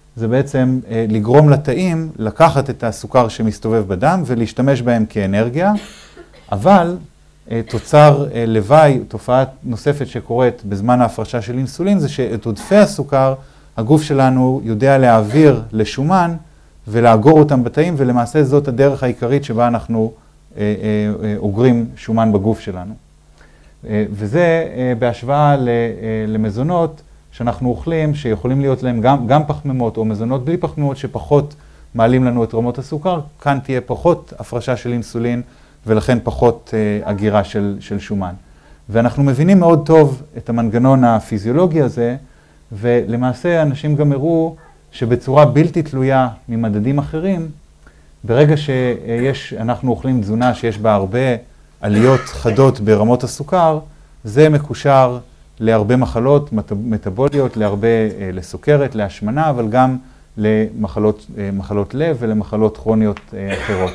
זה בעצם לגרום לתאים לקחת את הסוכר שמסתובב בדם ולהשתמש בהם כאנרגיה, אבל תוצר לוואי, תופעה נוספת שקורית בזמן ההפרשה של אינסולין, זה שאת עודפי הסוכר, הגוף שלנו יודע להעביר לשומן ולאגור אותם בתאים, ולמעשה זאת הדרך העיקרית שבה אנחנו אוגרים שומן בגוף שלנו. וזה בהשוואה למזונות שאנחנו אוכלים, שיכולים להיות להם גם פחמימות או מזונות בלי פחמימות שפחות מעלים לנו את רמות הסוכר, כאן תהיה פחות הפרשה של אינסולין ולכן פחות אגירה של שומן. ואנחנו מבינים מאוד טוב את המנגנון הפיזיולוגי הזה, ולמעשה אנשים גם הראו שבצורה בלתי תלויה ממדדים אחרים, ברגע שאנחנו אוכלים תזונה שיש בה הרבה עליות חדות ברמות הסוכר, זה מקושר להרבה מחלות מטבוליות, לסוכרת, להשמנה, אבל גם למחלות לב ולמחלות כרוניות אחרות.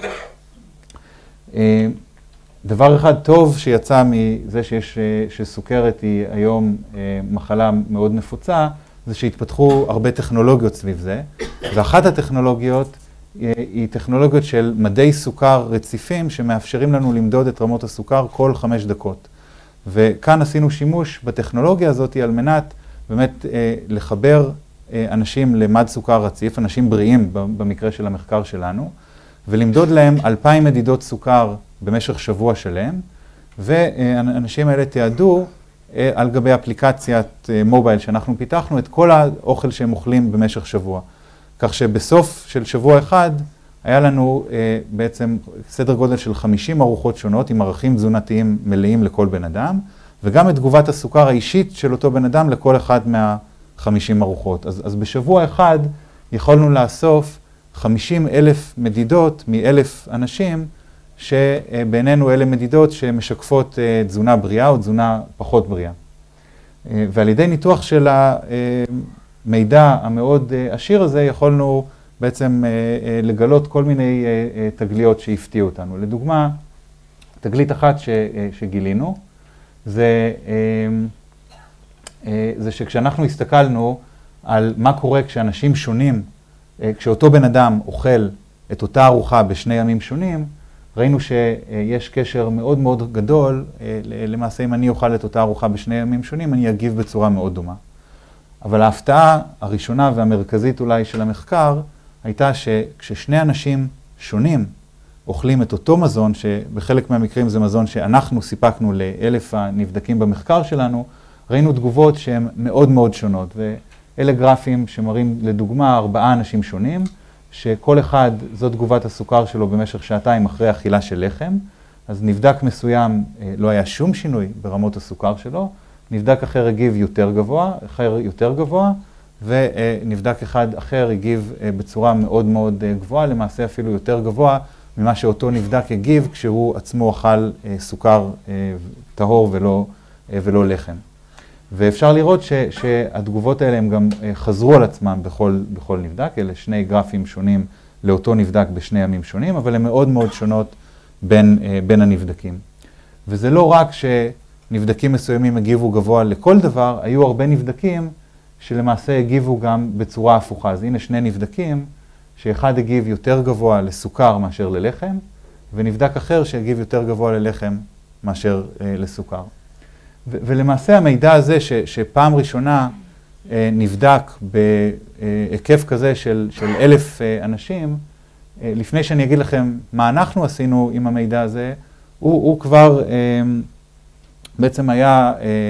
דבר אחד טוב שיצא מזה שסוכרת היא היום מחלה מאוד נפוצה, זה שהתפתחו הרבה טכנולוגיות סביב זה, ואחת הטכנולוגיות היא טכנולוגיות של מדי סוכר רציפים שמאפשרים לנו למדוד את רמות הסוכר כל 5 דקות. וכאן עשינו שימוש בטכנולוגיה הזאת על מנת באמת לחבר אנשים למד סוכר רציף, אנשים בריאים במקרה של המחקר שלנו, ולמדוד להם 2,000 מדידות סוכר במשך שבוע שלם, ואנשים האלה תיעדו על גבי אפליקציית מובייל שאנחנו פיתחנו את כל האוכל שהם אוכלים במשך שבוע. כך שבסוף של שבוע אחד היה לנו בעצם סדר גודל של 50 ארוחות שונות עם ערכים תזונתיים מלאים לכל בן אדם, וגם את תגובת הסוכר האישית של אותו בן אדם לכל אחד מה-50 ארוחות. אז בשבוע אחד יכולנו לאסוף 50,000 מדידות מ-1,000 אנשים, שבינינו אלה מדידות שמשקפות תזונה בריאה או תזונה פחות בריאה. ועל ידי ניתוח של המידע המאוד עשיר הזה, יכולנו בעצם לגלות כל מיני תגליות שהפתיעו אותנו. לדוגמה, תגלית אחת שגילינו, זה שכשאנחנו הסתכלנו על מה קורה כשאנשים שונים, כשאותו בן אדם אוכל את אותה ארוחה בשני ימים שונים, ראינו שיש קשר מאוד מאוד גדול, למעשה אם אני אוכל את אותה ארוחה בשני ימים שונים, אני אגיב בצורה מאוד דומה. אבל ההפתעה הראשונה והמרכזית אולי של המחקר, הייתה שכששני אנשים שונים אוכלים את אותו מזון, שבחלק מהמקרים זה מזון שאנחנו סיפקנו ל1,000 הנבדקים במחקר שלנו, ראינו תגובות שהן מאוד מאוד שונות. ואלה גרפים שמראים לדוגמה 4 אנשים שונים, שכל אחד זו תגובת הסוכר שלו במשך שעתיים אחרי אכילה של לחם. אז נבדק מסוים לא היה שום שינוי ברמות הסוכר שלו, נבדק אחר הגיב יותר גבוה, ונבדק אחד אחר הגיב בצורה מאוד מאוד גבוהה, למעשה אפילו יותר גבוה ממה שאותו נבדק הגיב כשהוא עצמו אכל סוכר טהור ולא לחם. ואפשר לראות שהתגובות האלה הם גם חזרו על עצמם בכל נבדק, אלה שני גרפים שונים לאותו נבדק בשני ימים שונים, אבל הן מאוד מאוד שונות בין הנבדקים. וזה לא רק שנבדקים מסוימים הגיבו גבוה לכל דבר, היו הרבה נבדקים שלמעשה הגיבו גם בצורה הפוכה. אז הנה שני נבדקים, שאחד הגיב יותר גבוה לסוכר מאשר ללחם, ונבדק אחר שהגיב יותר גבוה ללחם מאשר לסוכר. ולמעשה המידע הזה שפעם ראשונה נבדק בהיקף כזה של 1,000 אנשים, לפני שאני אגיד לכם מה אנחנו עשינו עם המידע הזה, הוא כבר בעצם היה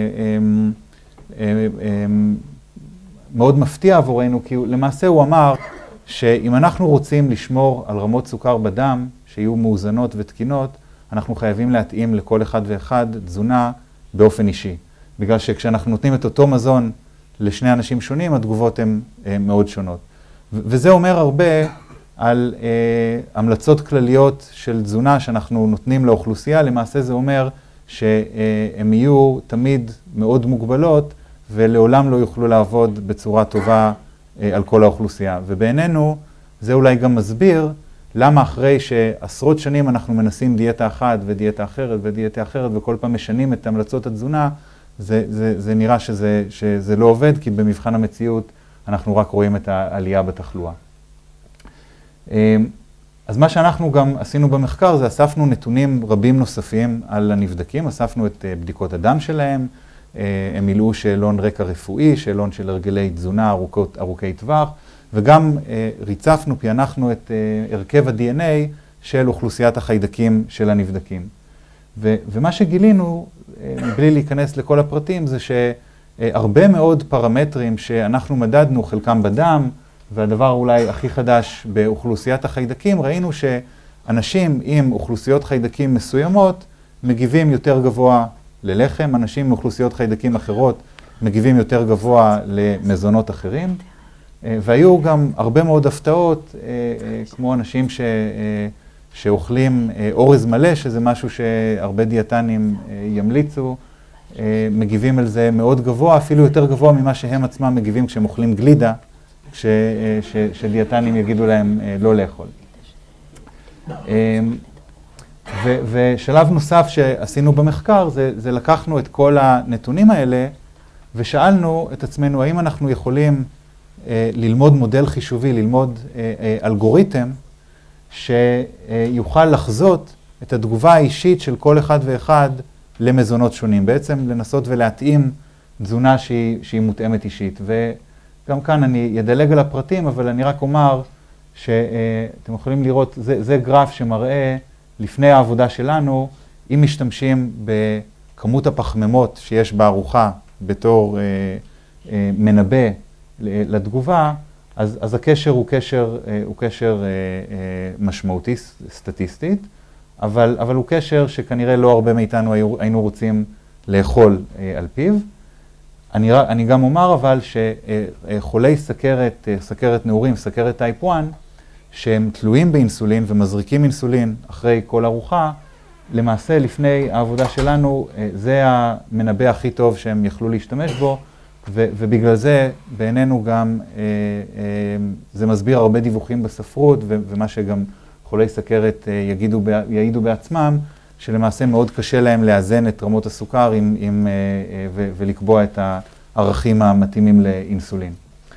מאוד מפתיע עבורנו, כי למעשה הוא אמר שאם אנחנו רוצים לשמור על רמות סוכר בדם, שיהיו מאוזנות ותקינות, אנחנו חייבים להתאים לכל אחד ואחד תזונה באופן אישי. בגלל שכשאנחנו נותנים את אותו מזון לשני אנשים שונים, התגובות הן מאוד שונות. וזה אומר הרבה על המלצות כלליות של תזונה שאנחנו נותנים לאוכלוסייה. למעשה זה אומר שהן יהיו תמיד מאוד מוגבלות, ולעולם לא יוכלו לעבוד בצורה טובה על כל האוכלוסייה. ובעינינו זה אולי גם מסביר למה אחרי שעשרות שנים אנחנו מנסים דיאטה אחת ודיאטה אחרת ודיאטה אחרת, וכל פעם משנים את המלצות התזונה, זה נראה שזה לא עובד, כי במבחן המציאות אנחנו רק רואים את העלייה בתחלואה. אז מה שאנחנו גם עשינו במחקר זה אספנו נתונים רבים נוספים על הנבדקים, אספנו את בדיקות הדם שלהם, הם מילאו שאלון רקע רפואי, שאלון של הרגלי תזונה ארוכי טווח, וגם ריצפנו, פענחנו את הרכב ה-DNA של אוכלוסיית החיידקים של הנבדקים. ומה שגילינו, בלי להיכנס לכל הפרטים, זה שהרבה מאוד פרמטרים שאנחנו מדדנו, חלקם בדם, והדבר אולי הכי חדש באוכלוסיית החיידקים, ראינו שאנשים עם אוכלוסיות חיידקים מסוימות מגיבים יותר גבוה ללחם, אנשים עם אוכלוסיות חיידקים אחרות מגיבים יותר גבוה למזונות אחרים, והיו גם הרבה מאוד הפתעות, כמו אנשים שאוכלים אורז מלא, שזה משהו שהרבה דיאטנים ימליצו, מגיבים על זה מאוד גבוה, אפילו יותר גבוה ממה שהם עצמם מגיבים כשהם אוכלים גלידה, שדיאטנים יגידו להם לא לאכול. ושלב נוסף שעשינו במחקר, זה לקחנו את כל הנתונים האלה, ושאלנו את עצמנו, האם אנחנו יכולים ללמוד מודל חישובי, ללמוד אלגוריתם, שיוכל לחזות את התגובה האישית של כל אחד ואחד למזונות שונים. בעצם לנסות ולהתאים תזונה שהיא מותאמת אישית. וגם כאן אני אדלג על הפרטים, אבל אני רק אומר שאתם יכולים לראות, זה גרף שמראה לפני העבודה שלנו, אם משתמשים בכמות הפחמימות שיש בארוחה בתור מנבא לתגובה, אז הקשר הוא קשר משמעותי סטטיסטית, אבל הוא קשר שכנראה לא הרבה מאיתנו היינו רוצים לאכול על פיו. אני גם אומר אבל שחולי סכרת נעורים, סכרת טייפ 1, שהם תלויים באינסולין ומזריקים אינסולין אחרי כל ארוחה, למעשה לפני העבודה שלנו זה המנבא הכי טוב שהם יכלו להשתמש בו, ובגלל זה בעינינו גם זה מסביר הרבה דיווחים בספרות, ומה שגם חולי סכרת יעידו בעצמם, שלמעשה מאוד קשה להם לאזן את רמות הסוכר ולקבוע את הערכים המתאימים לאינסולין.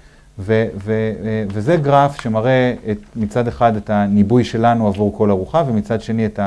וזה גרף שמראה מצד אחד את הניבוי שלנו עבור כל ארוחה, ומצד שני את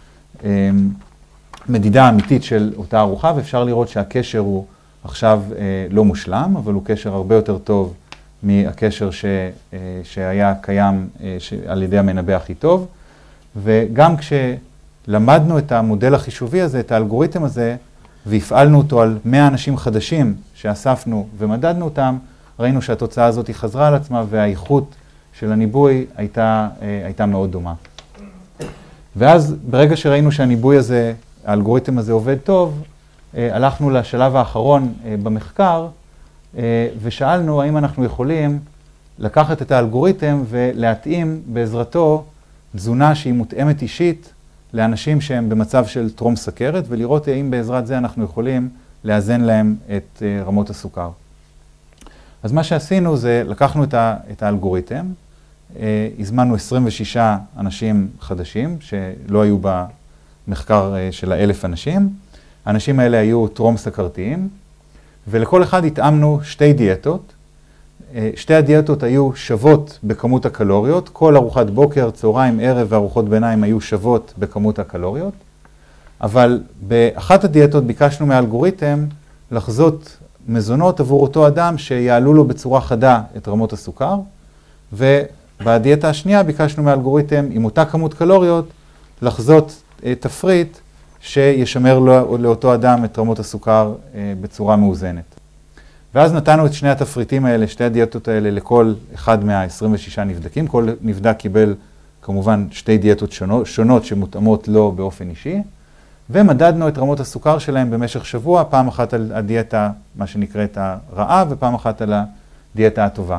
המדידה האמיתית של אותה ארוחה, ואפשר לראות שהקשר הוא עכשיו לא מושלם, אבל הוא קשר הרבה יותר טוב מהקשר שהיה קיים על ידי המנבא הכי טוב. וגם כשלמדנו את המודל החישובי הזה, את האלגוריתם הזה, והפעלנו אותו על 100 אנשים חדשים שאספנו ומדדנו אותם, ראינו שהתוצאה הזאת היא חזרה על עצמה, והאיכות של הניבוי הייתה מאוד דומה. ואז ברגע שראינו שהניבוי הזה, האלגוריתם הזה עובד טוב, הלכנו לשלב האחרון במחקר, ושאלנו האם אנחנו יכולים לקחת את האלגוריתם ולהתאים בעזרתו תזונה שהיא מותאמת אישית לאנשים שהם במצב של טרום סכרת, ולראות האם בעזרת זה אנחנו יכולים לאזן להם את רמות הסוכר. אז מה שעשינו זה לקחנו את האלגוריתם, הזמנו 26 אנשים חדשים שלא היו במחקר של 1,000 אנשים. האנשים האלה היו טרום סכרתיים, ולכל אחד התאמנו 2 דיאטות. 2 הדיאטות היו שוות בכמות הקלוריות, כל ארוחת בוקר, צהריים, ערב וארוחות ביניים היו שוות בכמות הקלוריות, אבל באחת הדיאטות ביקשנו מהאלגוריתם לחזות מזונות עבור אותו אדם שיעלו לו בצורה חדה את רמות הסוכר, ובדיאטה השנייה ביקשנו מהאלגוריתם עם אותה כמות קלוריות לחזות תפריט שישמר לאותו אדם את רמות הסוכר בצורה מאוזנת. ואז נתנו את 2 התפריטים האלה, 2 הדיאטות האלה לכל אחד מה-26 נבדקים. כל נבדק קיבל כמובן 2 דיאטות שונות שמותאמות לו באופן אישי, ומדדנו את רמות הסוכר שלהם במשך שבוע, פעם אחת על הדיאטה, מה שנקראת הרעה, ופעם אחת על הדיאטה הטובה.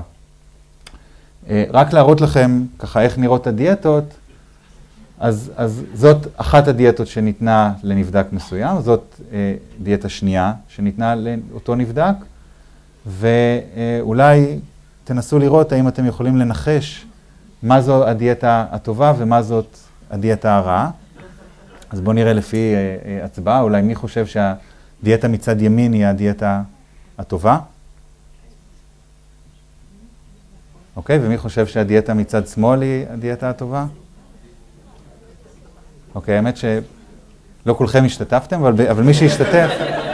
רק להראות לכם ככה איך נראות הדיאטות, אז זאת אחת הדיאטות שניתנה לנבדק מסוים, זאת דיאטה שנייה שניתנה לאותו נבדק, ואולי תנסו לראות האם אתם יכולים לנחש מה זו הדיאטה הטובה ומה זאת הדיאטה הרעה. אז בואו נראה לפי הצבעה, אולי מי חושב שהדיאטה מצד ימין היא הדיאטה הטובה? אוקיי, ומי חושב שהדיאטה מצד שמאל היא הדיאטה הטובה? אוקיי, האמת שלא כולכם השתתפתם, אבל מי שהשתתף,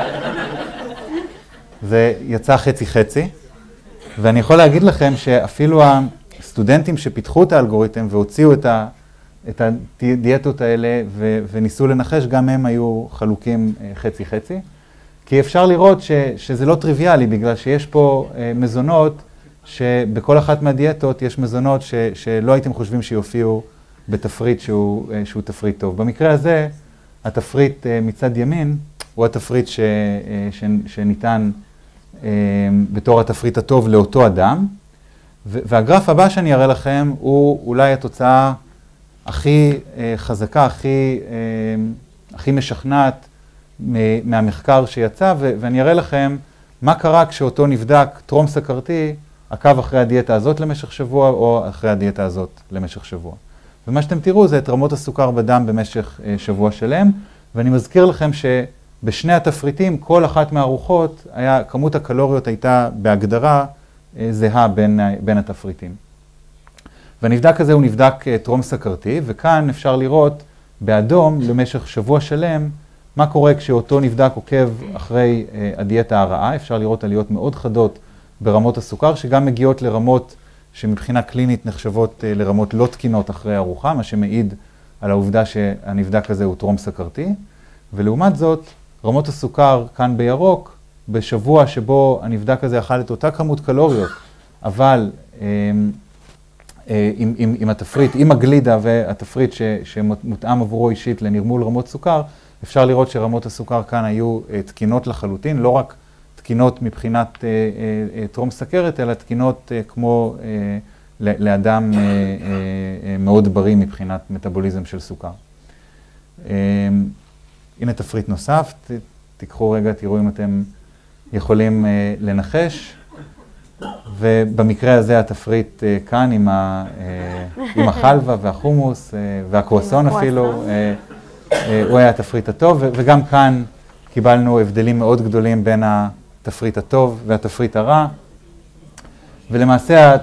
זה יצא חצי-חצי, ואני יכול להגיד לכם שאפילו הסטודנטים שפיתחו את האלגוריתם והוציאו את הדיאטות האלה וניסו לנחש, גם הם היו חלוקים חצי-חצי, כי אפשר לראות שזה לא טריוויאלי, בגלל שיש פה מזונות, שבכל אחת מהדיאטות יש מזונות שלא הייתם חושבים שיופיעו בתפריט שהוא תפריט טוב. במקרה הזה, התפריט מצד ימין הוא התפריט שניתן בתור התפריט הטוב לאותו אדם, והגרף הבא שאני אראה לכם הוא אולי התוצאה הכי חזקה, הכי משכנעת מהמחקר שיצא, ואני אראה לכם מה קרה כשאותו נבדק טרום סכרתי עקב אחרי הדיאטה הזאת למשך שבוע או אחרי הדיאטה הזאת למשך שבוע. ומה שאתם תראו זה את רמות הסוכר בדם במשך שבוע שלם, ואני מזכיר לכם שבשני התפריטים, כל אחת מהארוחות, כמות הקלוריות הייתה בהגדרה זהה בין התפריטים. והנבדק הזה הוא נבדק טרום סכרתי, וכאן אפשר לראות באדום למשך שבוע שלם מה קורה כשאותו נבדק עוקב אחרי הדיאטה הרעה. אפשר לראות עליות מאוד חדות ברמות הסוכר, שגם מגיעות לרמות שמבחינה קלינית נחשבות לרמות לא תקינות אחרי ארוחה, מה שמעיד על העובדה שהנבדק הזה הוא טרום סכרתי. ולעומת זאת, רמות הסוכר כאן בירוק, בשבוע שבו הנבדק הזה אכל את אותה כמות קלוריות, אבל עם התפריט, עם הגלידה והתפריט שמותאם עבורו אישית לנרמול רמות סוכר, אפשר לראות שרמות הסוכר כאן היו תקינות לחלוטין, לא רק תקינות מבחינת טרום סכרת, אלא תקינות כמו לאדם מאוד בריא מבחינת מטאבוליזם של סוכר. הנה תפריט נוסף, תיקחו רגע, תראו אם אתם יכולים לנחש. ובמקרה הזה התפריט כאן עם החלבה והחומוס והקרואסון אפילו, הוא היה התפריט הטוב, וגם כאן קיבלנו הבדלים מאוד גדולים בין התפריט הטוב והתפריט הרע. ולמעשה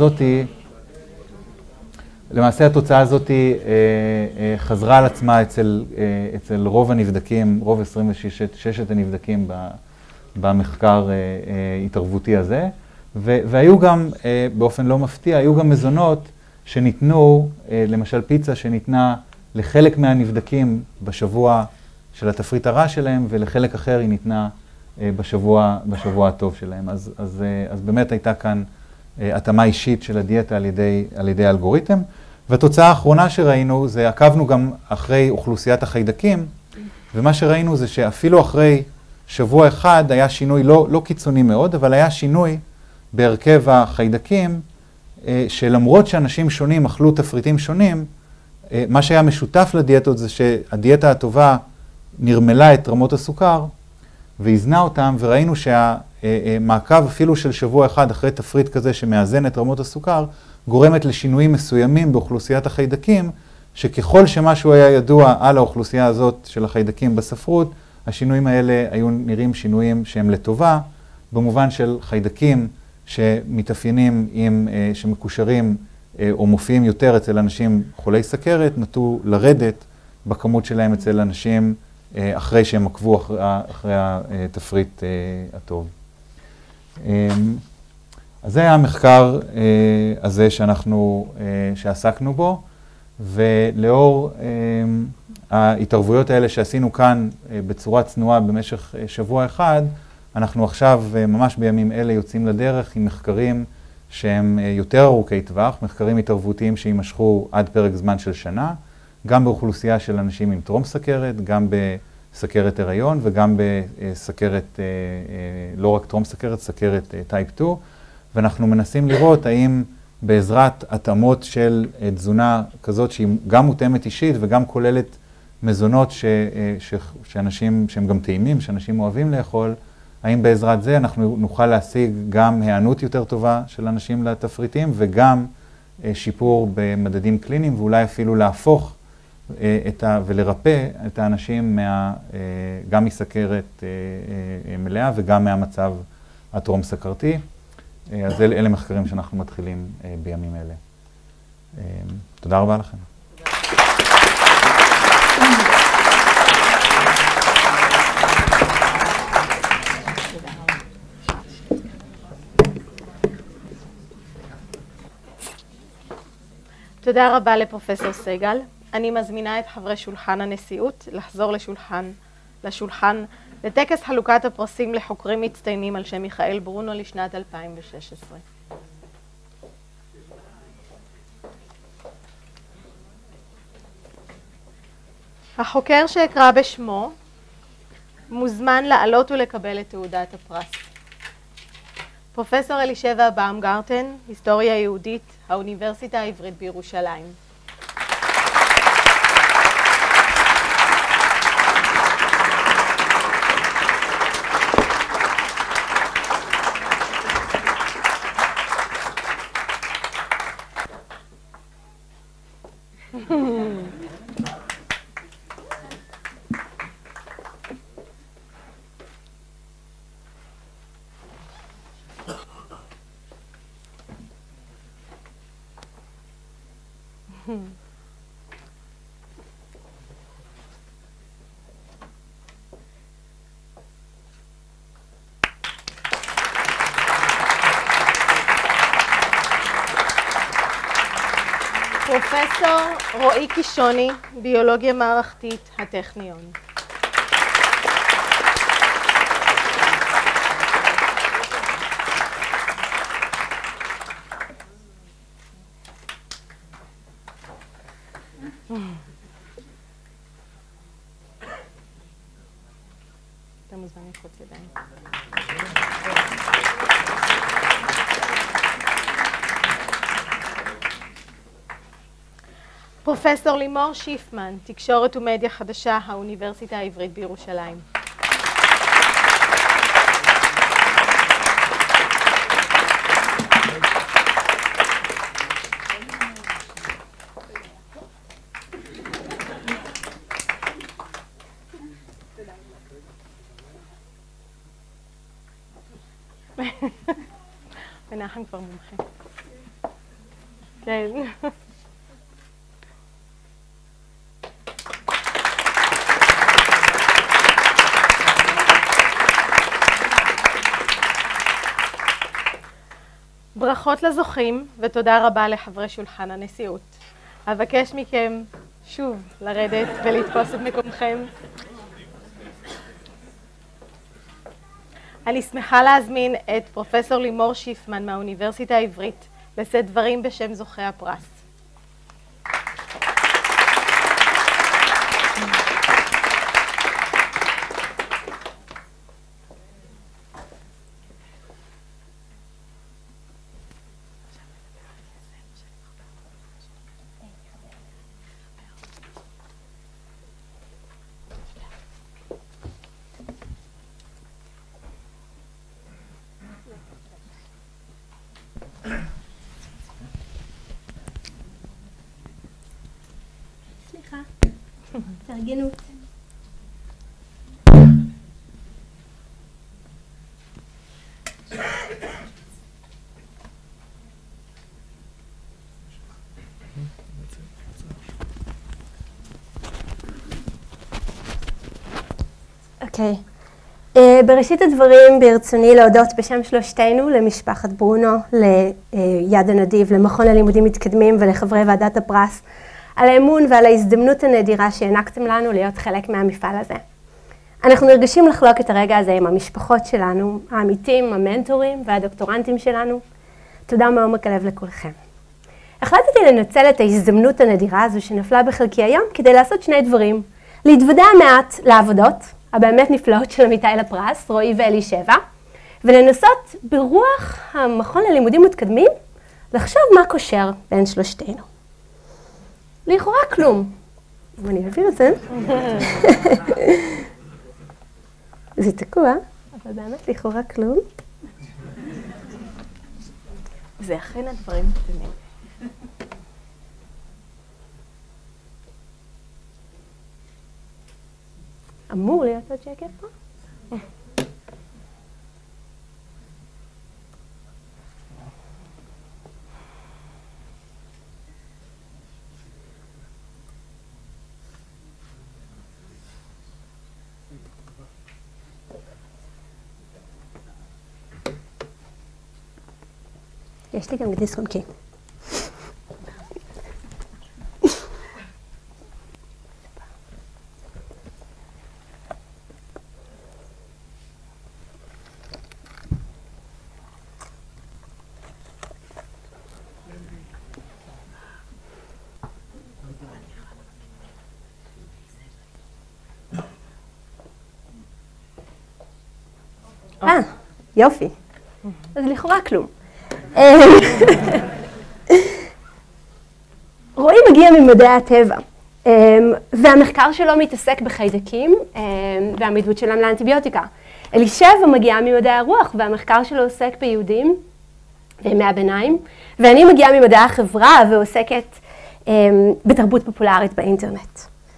התוצאה הזאת חזרה על עצמה אצל רוב הנבדקים, רוב 26 הנבדקים במחקר התערבותי הזה. והיו גם, באופן לא מפתיע, היו גם מזונות שניתנו, למשל פיצה שניתנה לחלק מהנבדקים בשבוע של התפריט הרע שלהם, ולחלק אחר היא ניתנה בשבוע הטוב שלהם. אז באמת הייתה כאן התאמה אישית של הדיאטה על ידי האלגוריתם. והתוצאה האחרונה שראינו זה, עקבנו גם אחרי אוכלוסיית החיידקים, ומה שראינו זה שאפילו אחרי שבוע אחד היה שינוי לא קיצוני מאוד, אבל היה שינוי בהרכב החיידקים, שלמרות שאנשים שונים אכלו תפריטים שונים, מה שהיה משותף לדיאטות זה שהדיאטה הטובה נרמלה את רמות הסוכר, והזנה אותם, וראינו שהמעקב אפילו של שבוע אחד אחרי תפריט כזה שמאזן את רמות הסוכר, גורמת לשינויים מסוימים באוכלוסיית החיידקים, שככל שמשהו היה ידוע על האוכלוסייה הזאת של החיידקים בספרות, השינויים האלה היו נראים שינויים שהם לטובה, במובן של חיידקים שמתאפיינים שמקושרים או מופיעים יותר אצל אנשים חולי סכרת, נטו לרדת בכמות שלהם אצל אנשים אחרי שהם עקבו אחרי התפריט הטוב. אז זה היה המחקר הזה שעסקנו בו, ולאור ההתערבויות האלה שעשינו כאן בצורה צנועה במשך שבוע אחד, אנחנו עכשיו ממש בימים אלה יוצאים לדרך עם מחקרים שהם יותר ארוכי טווח, מחקרים התערבותיים שימשכו עד פרק זמן של שנה, גם באוכלוסייה של אנשים עם טרום סכרת, גם בסכרת הריון וגם בסכרת, לא רק טרום סכרת, סכרת טייפ 2, ואנחנו מנסים לראות האם בעזרת התאמות של תזונה כזאת שהיא גם מותאמת אישית וגם כוללת מזונות שאנשים, שהם גם טעימים, שאנשים אוהבים לאכול, האם בעזרת זה אנחנו נוכל להשיג גם הענות יותר טובה של אנשים לתפריטים וגם שיפור במדדים קליניים, ואולי אפילו להפוך ולרפא את האנשים גם מסכרת מלאה וגם מהמצב הטרום סכרתי. אז אלה מחקרים שאנחנו מתחילים בימים אלה. תודה רבה לכם. תודה רבה לפרופסור סגל. אני מזמינה את חברי שולחן הנשיאות לחזור לשולחן לטקס חלוקת הפרסים לחוקרים מצטיינים על שם מיכאל ברונו לשנת 2016. החוקר שאקרא בשמו מוזמן לעלות ולקבל את תעודת הפרס. פרופסור אלישבע באומגרטן, היסטוריה יהודית, האוניברסיטה העברית בירושלים. פרופסור רועי קישוני, ביולוגיה מערכתית, הטכניון. אתה מוזמן ללחוץ ידיים. פרופסור לימור שיפמן, תקשורת ומדיה חדשה, האוניברסיטה העברית בירושלים. מנחם כבר מומחה. כן. ברכות לזוכים ותודה רבה לחברי שולחן הנשיאות. אבקש מכם שוב לרדת ולתפוס את מקומכם. אני שמחה להזמין את פרופסור לימור שיפמן מהאוניברסיטה העברית לשאת דברים בשם זוכי הפרס. התארגנות. אוקיי. בראשית הדברים ברצוני להודות בשם שלושתנו למשפחת ברונו, ליד הנדיב, למכון ללימודים מתקדמים ולחברי ועדת הפרס על האמון ועל ההזדמנות הנדירה שהענקתם לנו להיות חלק מהמפעל הזה. אנחנו נרגשים לחלוק את הרגע הזה עם המשפחות שלנו, העמיתים, המנטורים והדוקטורנטים שלנו. תודה מעומק הלב לכולכם. החלטתי לנצל את ההזדמנות הנדירה הזו שנפלה בחלקי היום כדי לעשות שני דברים. להתוודע מעט לעבודות הבאמת נפלאות של עמיתי לפרס, רועי ואלישבע, ולנסות ברוח המכון ללימודים מתקדמים לחשוב מה קושר בין שלושתנו. לכאורה כלום. אם אני אעביר את זה. זה תקוע, אבל באמת לכאורה כלום. זה אכן הדברים קטנים. אמור להיות עוד שקט פה? יש לי גם דיסק און-קי. יופי. אז לכאורה כלום. רועי מגיע ממדעי הטבע, והמחקר שלו מתעסק בחיידקים והעמידות שלהם לאנטיביוטיקה. אלישבע מגיעה ממדעי הרוח, והמחקר שלו עוסק ביהודים וימי הביניים, ואני מגיעה ממדעי החברה ועוסקת בתרבות פופולרית באינטרנט.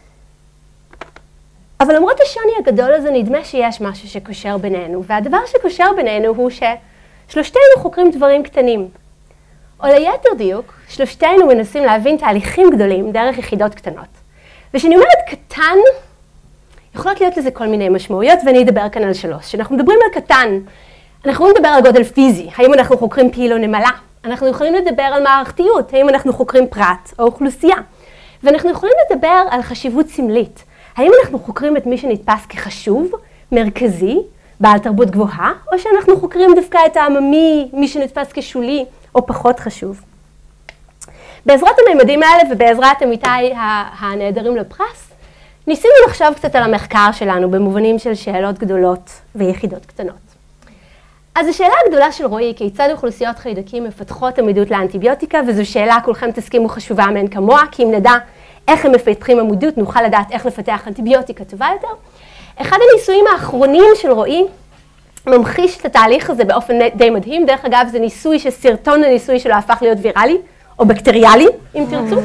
אבל למרות השוני הגדול הזה נדמה שיש משהו שקושר בינינו, והדבר שקושר בינינו הוא ששלושתנו חוקרים דברים קטנים. או ליתר דיוק, שלושתנו מנסים להבין תהליכים גדולים דרך יחידות קטנות. וכשאני אומרת קטן, יכולות להיות לזה כל מיני משמעויות, ואני אדבר כאן על 3. כשאנחנו מדברים על קטן, אנחנו יכולים לדבר על גודל פיזי, האם אנחנו חוקרים פיל או נמלה. אנחנו יכולים לדבר על מערכתיות, האם אנחנו חוקרים פרט או אוכלוסייה. ואנחנו יכולים לדבר על חשיבות סמלית. האם אנחנו חוקרים את מי שנתפס כחשוב, מרכזי, בעל תרבות גבוהה, או שאנחנו חוקרים דווקא את העממי, מי שנתפס כשולי או פחות חשוב. בעזרת הממדים האלה ובעזרת עמיתיי הנהדרים לפרס, ניסינו לחשוב קצת על המחקר שלנו במובנים של שאלות גדולות ויחידות קטנות. אז השאלה הגדולה של רועי היא כיצד אוכלוסיות חיידקים מפתחות עמידות לאנטיביוטיקה, וזו שאלה כולכם תסכימו חשובה מאין כמוה, כי אם נדע איך הם מפתחים עמידות, נוכל לדעת איך לפתח אנטיביוטיקה טובה יותר. אחד הניסויים האחרונים של רועי ממחיש את התהליך הזה באופן די מדהים. דרך אגב, זה ניסוי שסרטון הניסוי שלו הפך להיות ויראלי, או בקטריאלי, אם תרצו.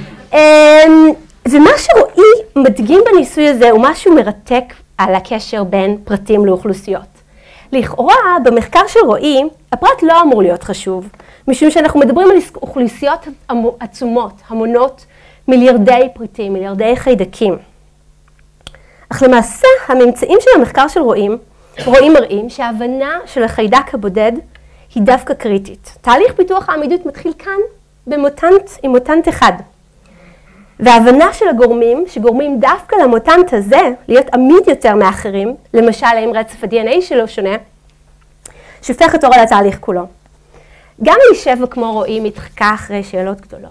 ומה שרועי מדגים בניסוי הזה הוא משהו מרתק על הקשר בין פרטים לאוכלוסיות. לכאורה, במחקר של רועי, הפרט לא אמור להיות חשוב, משום שאנחנו מדברים על אוכלוסיות עצומות, המונות, מיליארדי פריטים, מיליארדי חיידקים. אך למעשה, הממצאים של המחקר של רועי מראים שההבנה של החיידק הבודד היא דווקא קריטית. תהליך פיתוח העמידות מתחיל כאן עם מוטנט אחד. וההבנה של הגורמים שגורמים דווקא למוטנט הזה להיות עמיד יותר מאחרים, למשל אם רצף ה-DNA שלו שונה, שופך את אור על התהליך כולו. גם אלישבע כמו רועי מתחקה אחרי שאלות גדולות.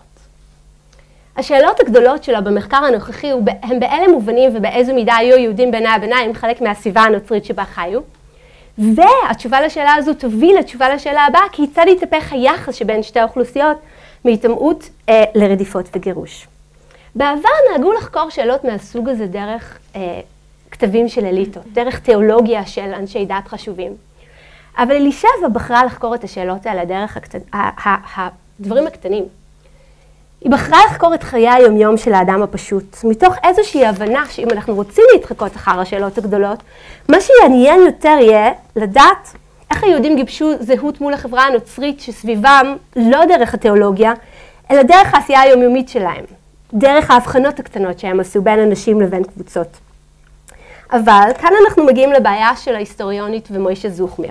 השאלות הגדולות שלה במחקר הנוכחי הם באלה מובנים ובאיזו מידה היו יהודים בימי הביניים חלק מהסביבה הנוצרית שבה חיו. והתשובה לשאלה הזו תוביל לתשובה לשאלה הבאה, כיצד יתהפך היחס שבין שתי האוכלוסיות מהיטמעות לרדיפות וגירוש. בעבר נהגו לחקור שאלות מהסוג הזה דרך כתבים של אליטות, דרך תיאולוגיה של אנשי דת חשובים. אבל אלישבע בחרה לחקור את השאלות האלה דרך הדברים הקטנים. היא בחרה לחקור את חיי היומיום של האדם הפשוט, מתוך איזושהי הבנה שאם אנחנו רוצים להתחקות אחר השאלות הגדולות, מה שיעניין יותר יהיה לדעת איך היהודים גיבשו זהות מול החברה הנוצרית שסביבם, לא דרך התיאולוגיה, אלא דרך העשייה היומיומית שלהם, דרך ההבחנות הקטנות שהם עשו בין אנשים לבין קבוצות. אבל כאן אנחנו מגיעים לבעיה של ההיסטוריונית ומוישה זוכמיר.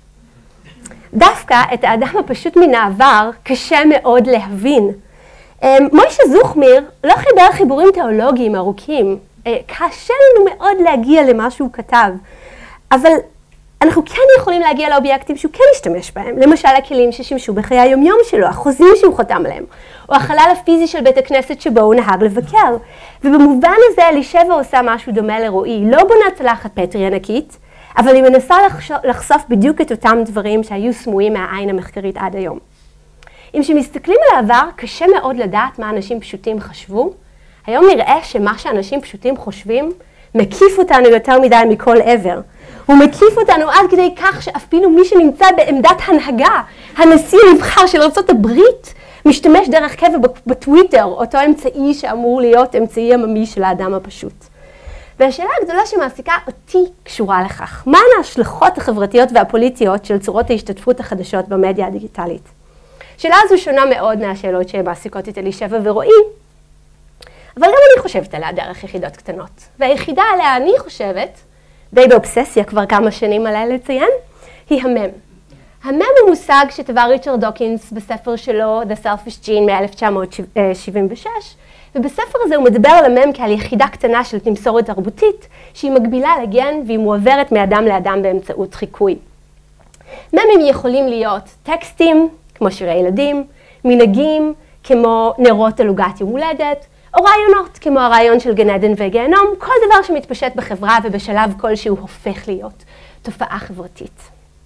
דווקא את האדם הפשוט מן העבר קשה מאוד להבין. מוישה זוכמיר לא חיבר חיבורים תיאולוגיים ארוכים, קשה לנו מאוד להגיע למה שהוא כתב, אבל אנחנו כן יכולים להגיע לאובייקטים שהוא כן השתמש בהם, למשל הכלים ששימשו בחיי היומיום שלו, החוזים שהוא חתם עליהם, או החלל הפיזי של בית הכנסת שבו הוא נהג לבקר. ובמובן הזה אלישבע עושה משהו דומה לרועי, לא בונה צלחת פטרי ענקית, אבל היא מנסה לחשוף בדיוק את אותם דברים שהיו סמויים מהעין המחקרית עד היום. אם שמסתכלים על העבר, קשה מאוד לדעת מה אנשים פשוטים חשבו. היום נראה שמה שאנשים פשוטים חושבים מקיף אותנו יותר מדי מכל עבר. הוא מקיף אותנו עד כדי כך שאפילו מי שנמצא בעמדת הנהגה, הנשיא הנבחר של ארצות הברית, משתמש דרך קבע בטוויטר, אותו אמצעי שאמור להיות אמצעי עממי של האדם הפשוט. והשאלה הגדולה שמעסיקה אותי קשורה לכך. מהן ההשלכות החברתיות והפוליטיות של צורות ההשתתפות החדשות במדיה הדיגיטלית? השאלה הזו שונה מאוד מהשאלות שמעסיקות את אלישבע ורועי, אבל גם אני חושבת עליה דרך יחידות קטנות. והיחידה עליה אני חושבת, די באובססיה כבר כמה שנים עליה לציין, היא המם. המם הוא מושג שטבע ריצ'רד דוקינס בספר שלו, The Selfish Gene מ-1976, ובספר הזה הוא מדבר על המם כעל יחידה קטנה של תמסורת תרבותית, שהיא מקבילה לגן והיא מועברת מאדם לאדם באמצעות חיקוי. ממים יכולים להיות טקסטים, כמו שירי ילדים, מנהגים, כמו נרות על עוגת יום הולדת, או רעיונות, כמו הרעיון של גן עדן וגיהנום, כל דבר שמתפשט בחברה ובשלב כלשהו הופך להיות תופעה חברתית.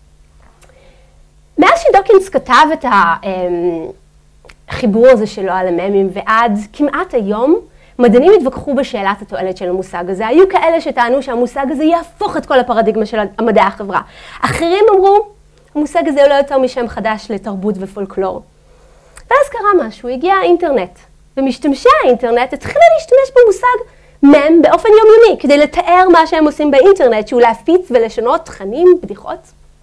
מאז שדוקינס כתב את החיבור הזה שלו על הממים ועד כמעט היום, מדענים התווכחו בשאלת התועלת של המושג הזה. היו כאלה שטענו שהמושג הזה יהפוך את כל הפרדיגמה של מדעי החברה. אחרים אמרו, המושג הזה הוא לא יותר משם חדש לתרבות ופולקלור. ואז קרה משהו, הגיע האינטרנט, ומשתמשי האינטרנט התחילו להשתמש במושג מם באופן יומיומי, כדי לתאר מה שהם עושים באינטרנט, שהוא להפיץ ולשנות תכנים, בדיחות.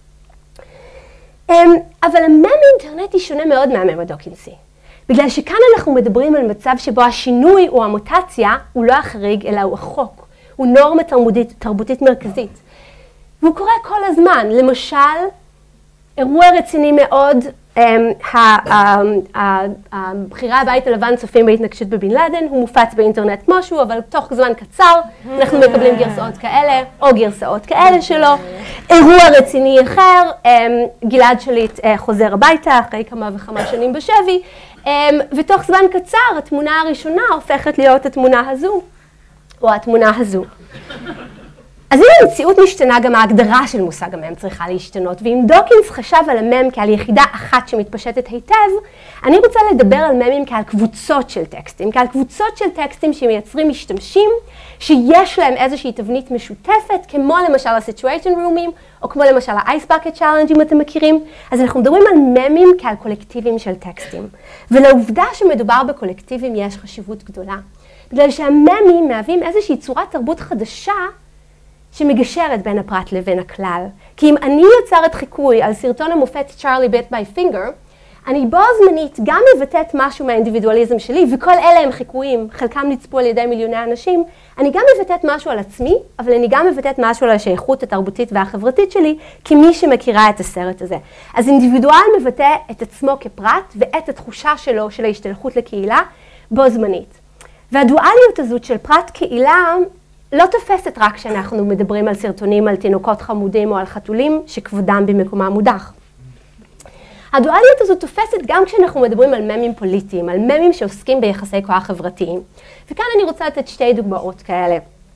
אבל המם אינטרנטי שונה מאוד מהמם הדוקינסי. בגלל שכאן אנחנו מדברים על מצב שבו השינוי או המוטציה הוא לא החריג, אלא הוא החוק. הוא נורמה תרבותית מרכזית. והוא קורה כל הזמן. למשל, אירוע רציני מאוד, הבחירה הבית הלבן צופים בהתנגשות בבין לאדן, הוא מופץ באינטרנט משהו, אבל תוך זמן קצר אנחנו מקבלים גרסאות כאלה, או גרסאות כאלה שלו. אירוע רציני אחר, גלעד שליט חוזר הביתה אחרי כמה וכמה שנים בשבי, ותוך זמן קצר התמונה הראשונה הופכת להיות התמונה הזו, או התמונה הזו. אז אם המציאות משתנה, גם ההגדרה של מושג המם צריכה להשתנות, ואם דוקינס חשב על המם כעל יחידה אחת שמתפשטת היטב, אני רוצה לדבר על ממים כעל קבוצות של טקסטים, כעל קבוצות של טקסטים שמייצרים משתמשים, שיש להם איזושהי תבנית משותפת, כמו למשל ה-situation room'ים, או כמו למשל ה-ice bucket challenge, אם אתם מכירים. אז אנחנו מדברים על ממים כעל קולקטיבים של טקסטים. ולעובדה שמדובר בקולקטיבים יש חשיבות גדולה, בגלל שהממים מהווים איזושהי צורת תרבות חדשה, שמגשרת בין הפרט לבין הכלל. כי אם אני יוצרת חיקוי על סרטון המופת Charlie Bit My Finger, אני בו זמנית גם מבטאת משהו מהאינדיבידואליזם שלי, וכל אלה הם חיקויים, חלקם נצפו על ידי מיליוני אנשים, אני גם מבטאת משהו על עצמי, אבל אני גם מבטאת משהו על השייכות התרבותית והחברתית שלי, כמי שמכירה את הסרט הזה. אז אינדיבידואל מבטא את עצמו כפרט, ואת התחושה שלו של ההשתייכות לקהילה, בו זמנית. והדואליות הזאת של פרט קהילה, לא תופסת רק כשאנחנו מדברים על סרטונים, על תינוקות חמודים או על חתולים שכבודם במקומם מודח. הדואליות הזו תופסת גם כשאנחנו מדברים על ממים פוליטיים, על ממים שעוסקים ביחסי כוח חברתיים. וכאן אני רוצה לתת שתי דוגמאות כאלה.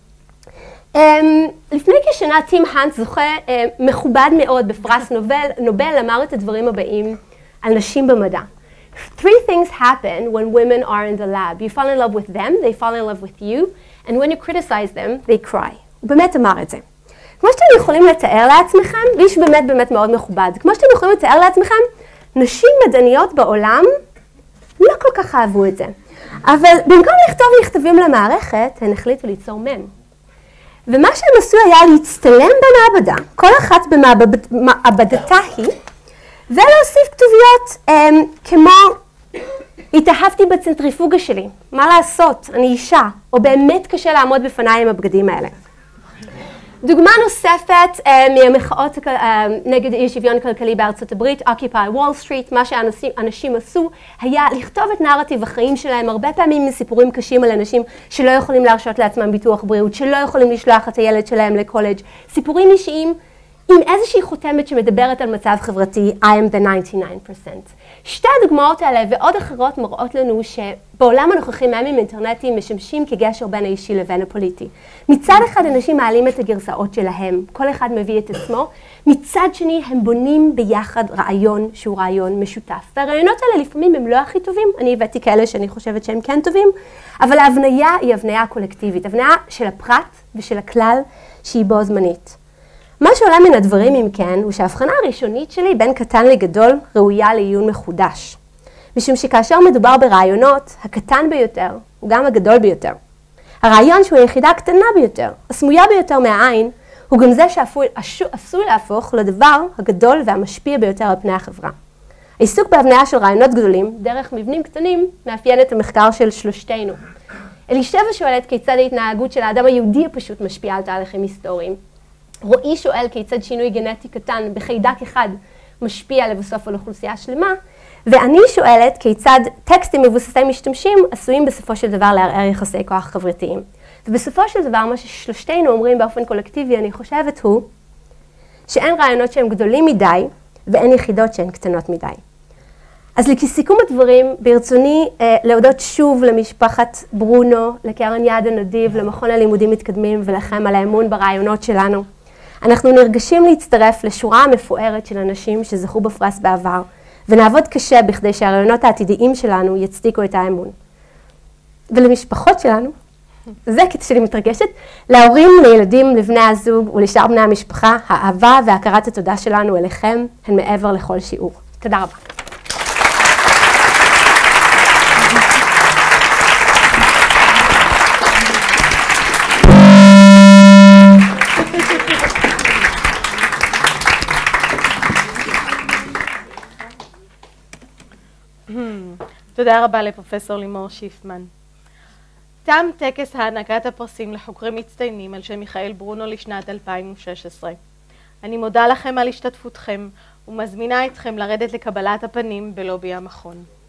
לפני כשנה טים האנט, זוכה מכובד מאוד בפרס נובל, אמר את הדברים הבאים על נשים במדע. 3 things happen when women are in the lab. You fall in love with them, they fall in love with you, and when you criticize them, they cry. הוא באמת אמר את זה. כמו שאתם יכולים לתאר לעצמכם, ואיש באמת באמת מאוד מכובד, כמו שאתם יכולים לתאר לעצמכם, נשים מדעניות בעולם לא כל כך אהבו את זה. אבל במקום לכתוב מכתבים למערכת, הן החליטו ליצור מם. ומה שהם עשו היה להצטלם במעבדה, כל אחת במעבדתה היא, ולהוסיף כתוביות כמו, התאהבתי בצנטריפוגה שלי, מה לעשות, אני אישה, או באמת קשה לעמוד בפניי עם הבגדים האלה. דוגמה נוספת מהמחאות נגד אי שוויון כלכלי בארצות הברית, Occupy Wall Street, מה שאנשים עשו היה לכתוב את נרטיב החיים שלהם, הרבה פעמים מסיפורים קשים על אנשים שלא יכולים להרשות לעצמם ביטוח בריאות, שלא יכולים לשלוח את הילד שלהם לקולג', סיפורים אישיים עם איזושהי חותמת שמדברת על מצב חברתי, I am the 99%. שתי הדוגמאות האלה ועוד אחרות מראות לנו שבעולם הנוכחי ממים אינטרנטיים משמשים כגשר בין האישי לבין הפוליטי. מצד אחד אנשים מעלים את הגרסאות שלהם, כל אחד מביא את עצמו, מצד שני הם בונים ביחד רעיון שהוא רעיון משותף. והרעיונות האלה לפעמים הם לא הכי טובים, אני הבאתי כאלה שאני חושבת שהם כן טובים, אבל ההבניה היא הבניה קולקטיבית, הבניה של הפרט ושל הכלל שהיא בו זמנית. מה שעולה מן הדברים אם כן, הוא שההבחנה הראשונית שלי בין קטן לגדול ראויה לעיון מחודש. משום שכאשר מדובר ברעיונות, הקטן ביותר הוא גם הגדול ביותר. הרעיון שהוא היחידה הקטנה ביותר, הסמויה ביותר מהעין, הוא גם זה שעשוי להפוך לדבר הגדול והמשפיע ביותר על פני החברה. העיסוק בהבניה של רעיונות גדולים, דרך מבנים קטנים, מאפיין את המחקר של שלושתנו. אלישבע שואלת כיצד ההתנהגות של האדם היהודי פשוט משפיעה על תהליכים היסטוריים. רועי שואל כיצד שינוי גנטי קטן בחיידק אחד משפיע לבסוף על אוכלוסייה שלמה, ואני שואלת כיצד טקסטים מבוססי משתמשים עשויים בסופו של דבר לערער יחסי כוח חברתיים. ובסופו של דבר מה ששלושתנו אומרים באופן קולקטיבי, אני חושבת הוא, שאין רעיונות שהם גדולים מדי ואין יחידות שהן קטנות מדי. אז לסיכום הדברים, ברצוני להודות שוב למשפחת ברונו, לקרן יד הנדיב, למכון הלימודים מתקדמים ולכם על האמון ברעיונות שלנו. אנחנו נרגשים להצטרף לשורה המפוארת של אנשים שזכו בפרס בעבר, ונעבוד קשה בכדי שהרעיונות העתידיים שלנו יצדיקו את האמון. ולמשפחות שלנו, זה קטע שלי מתרגשת, להורים, לילדים, לבני הזוג ולשאר בני המשפחה, האהבה והכרת התודה שלנו אליכם הן מעבר לכל שיעור. תודה רבה. תודה רבה לפרופסור לימור שיפמן. תם טקס הענקת הפרסים לחוקרים מצטיינים על שם מיכאל ברונו לשנת 2016. אני מודה לכם על השתתפותכם ומזמינה אתכם לרדת לקבלת הפנים בלובי המכון.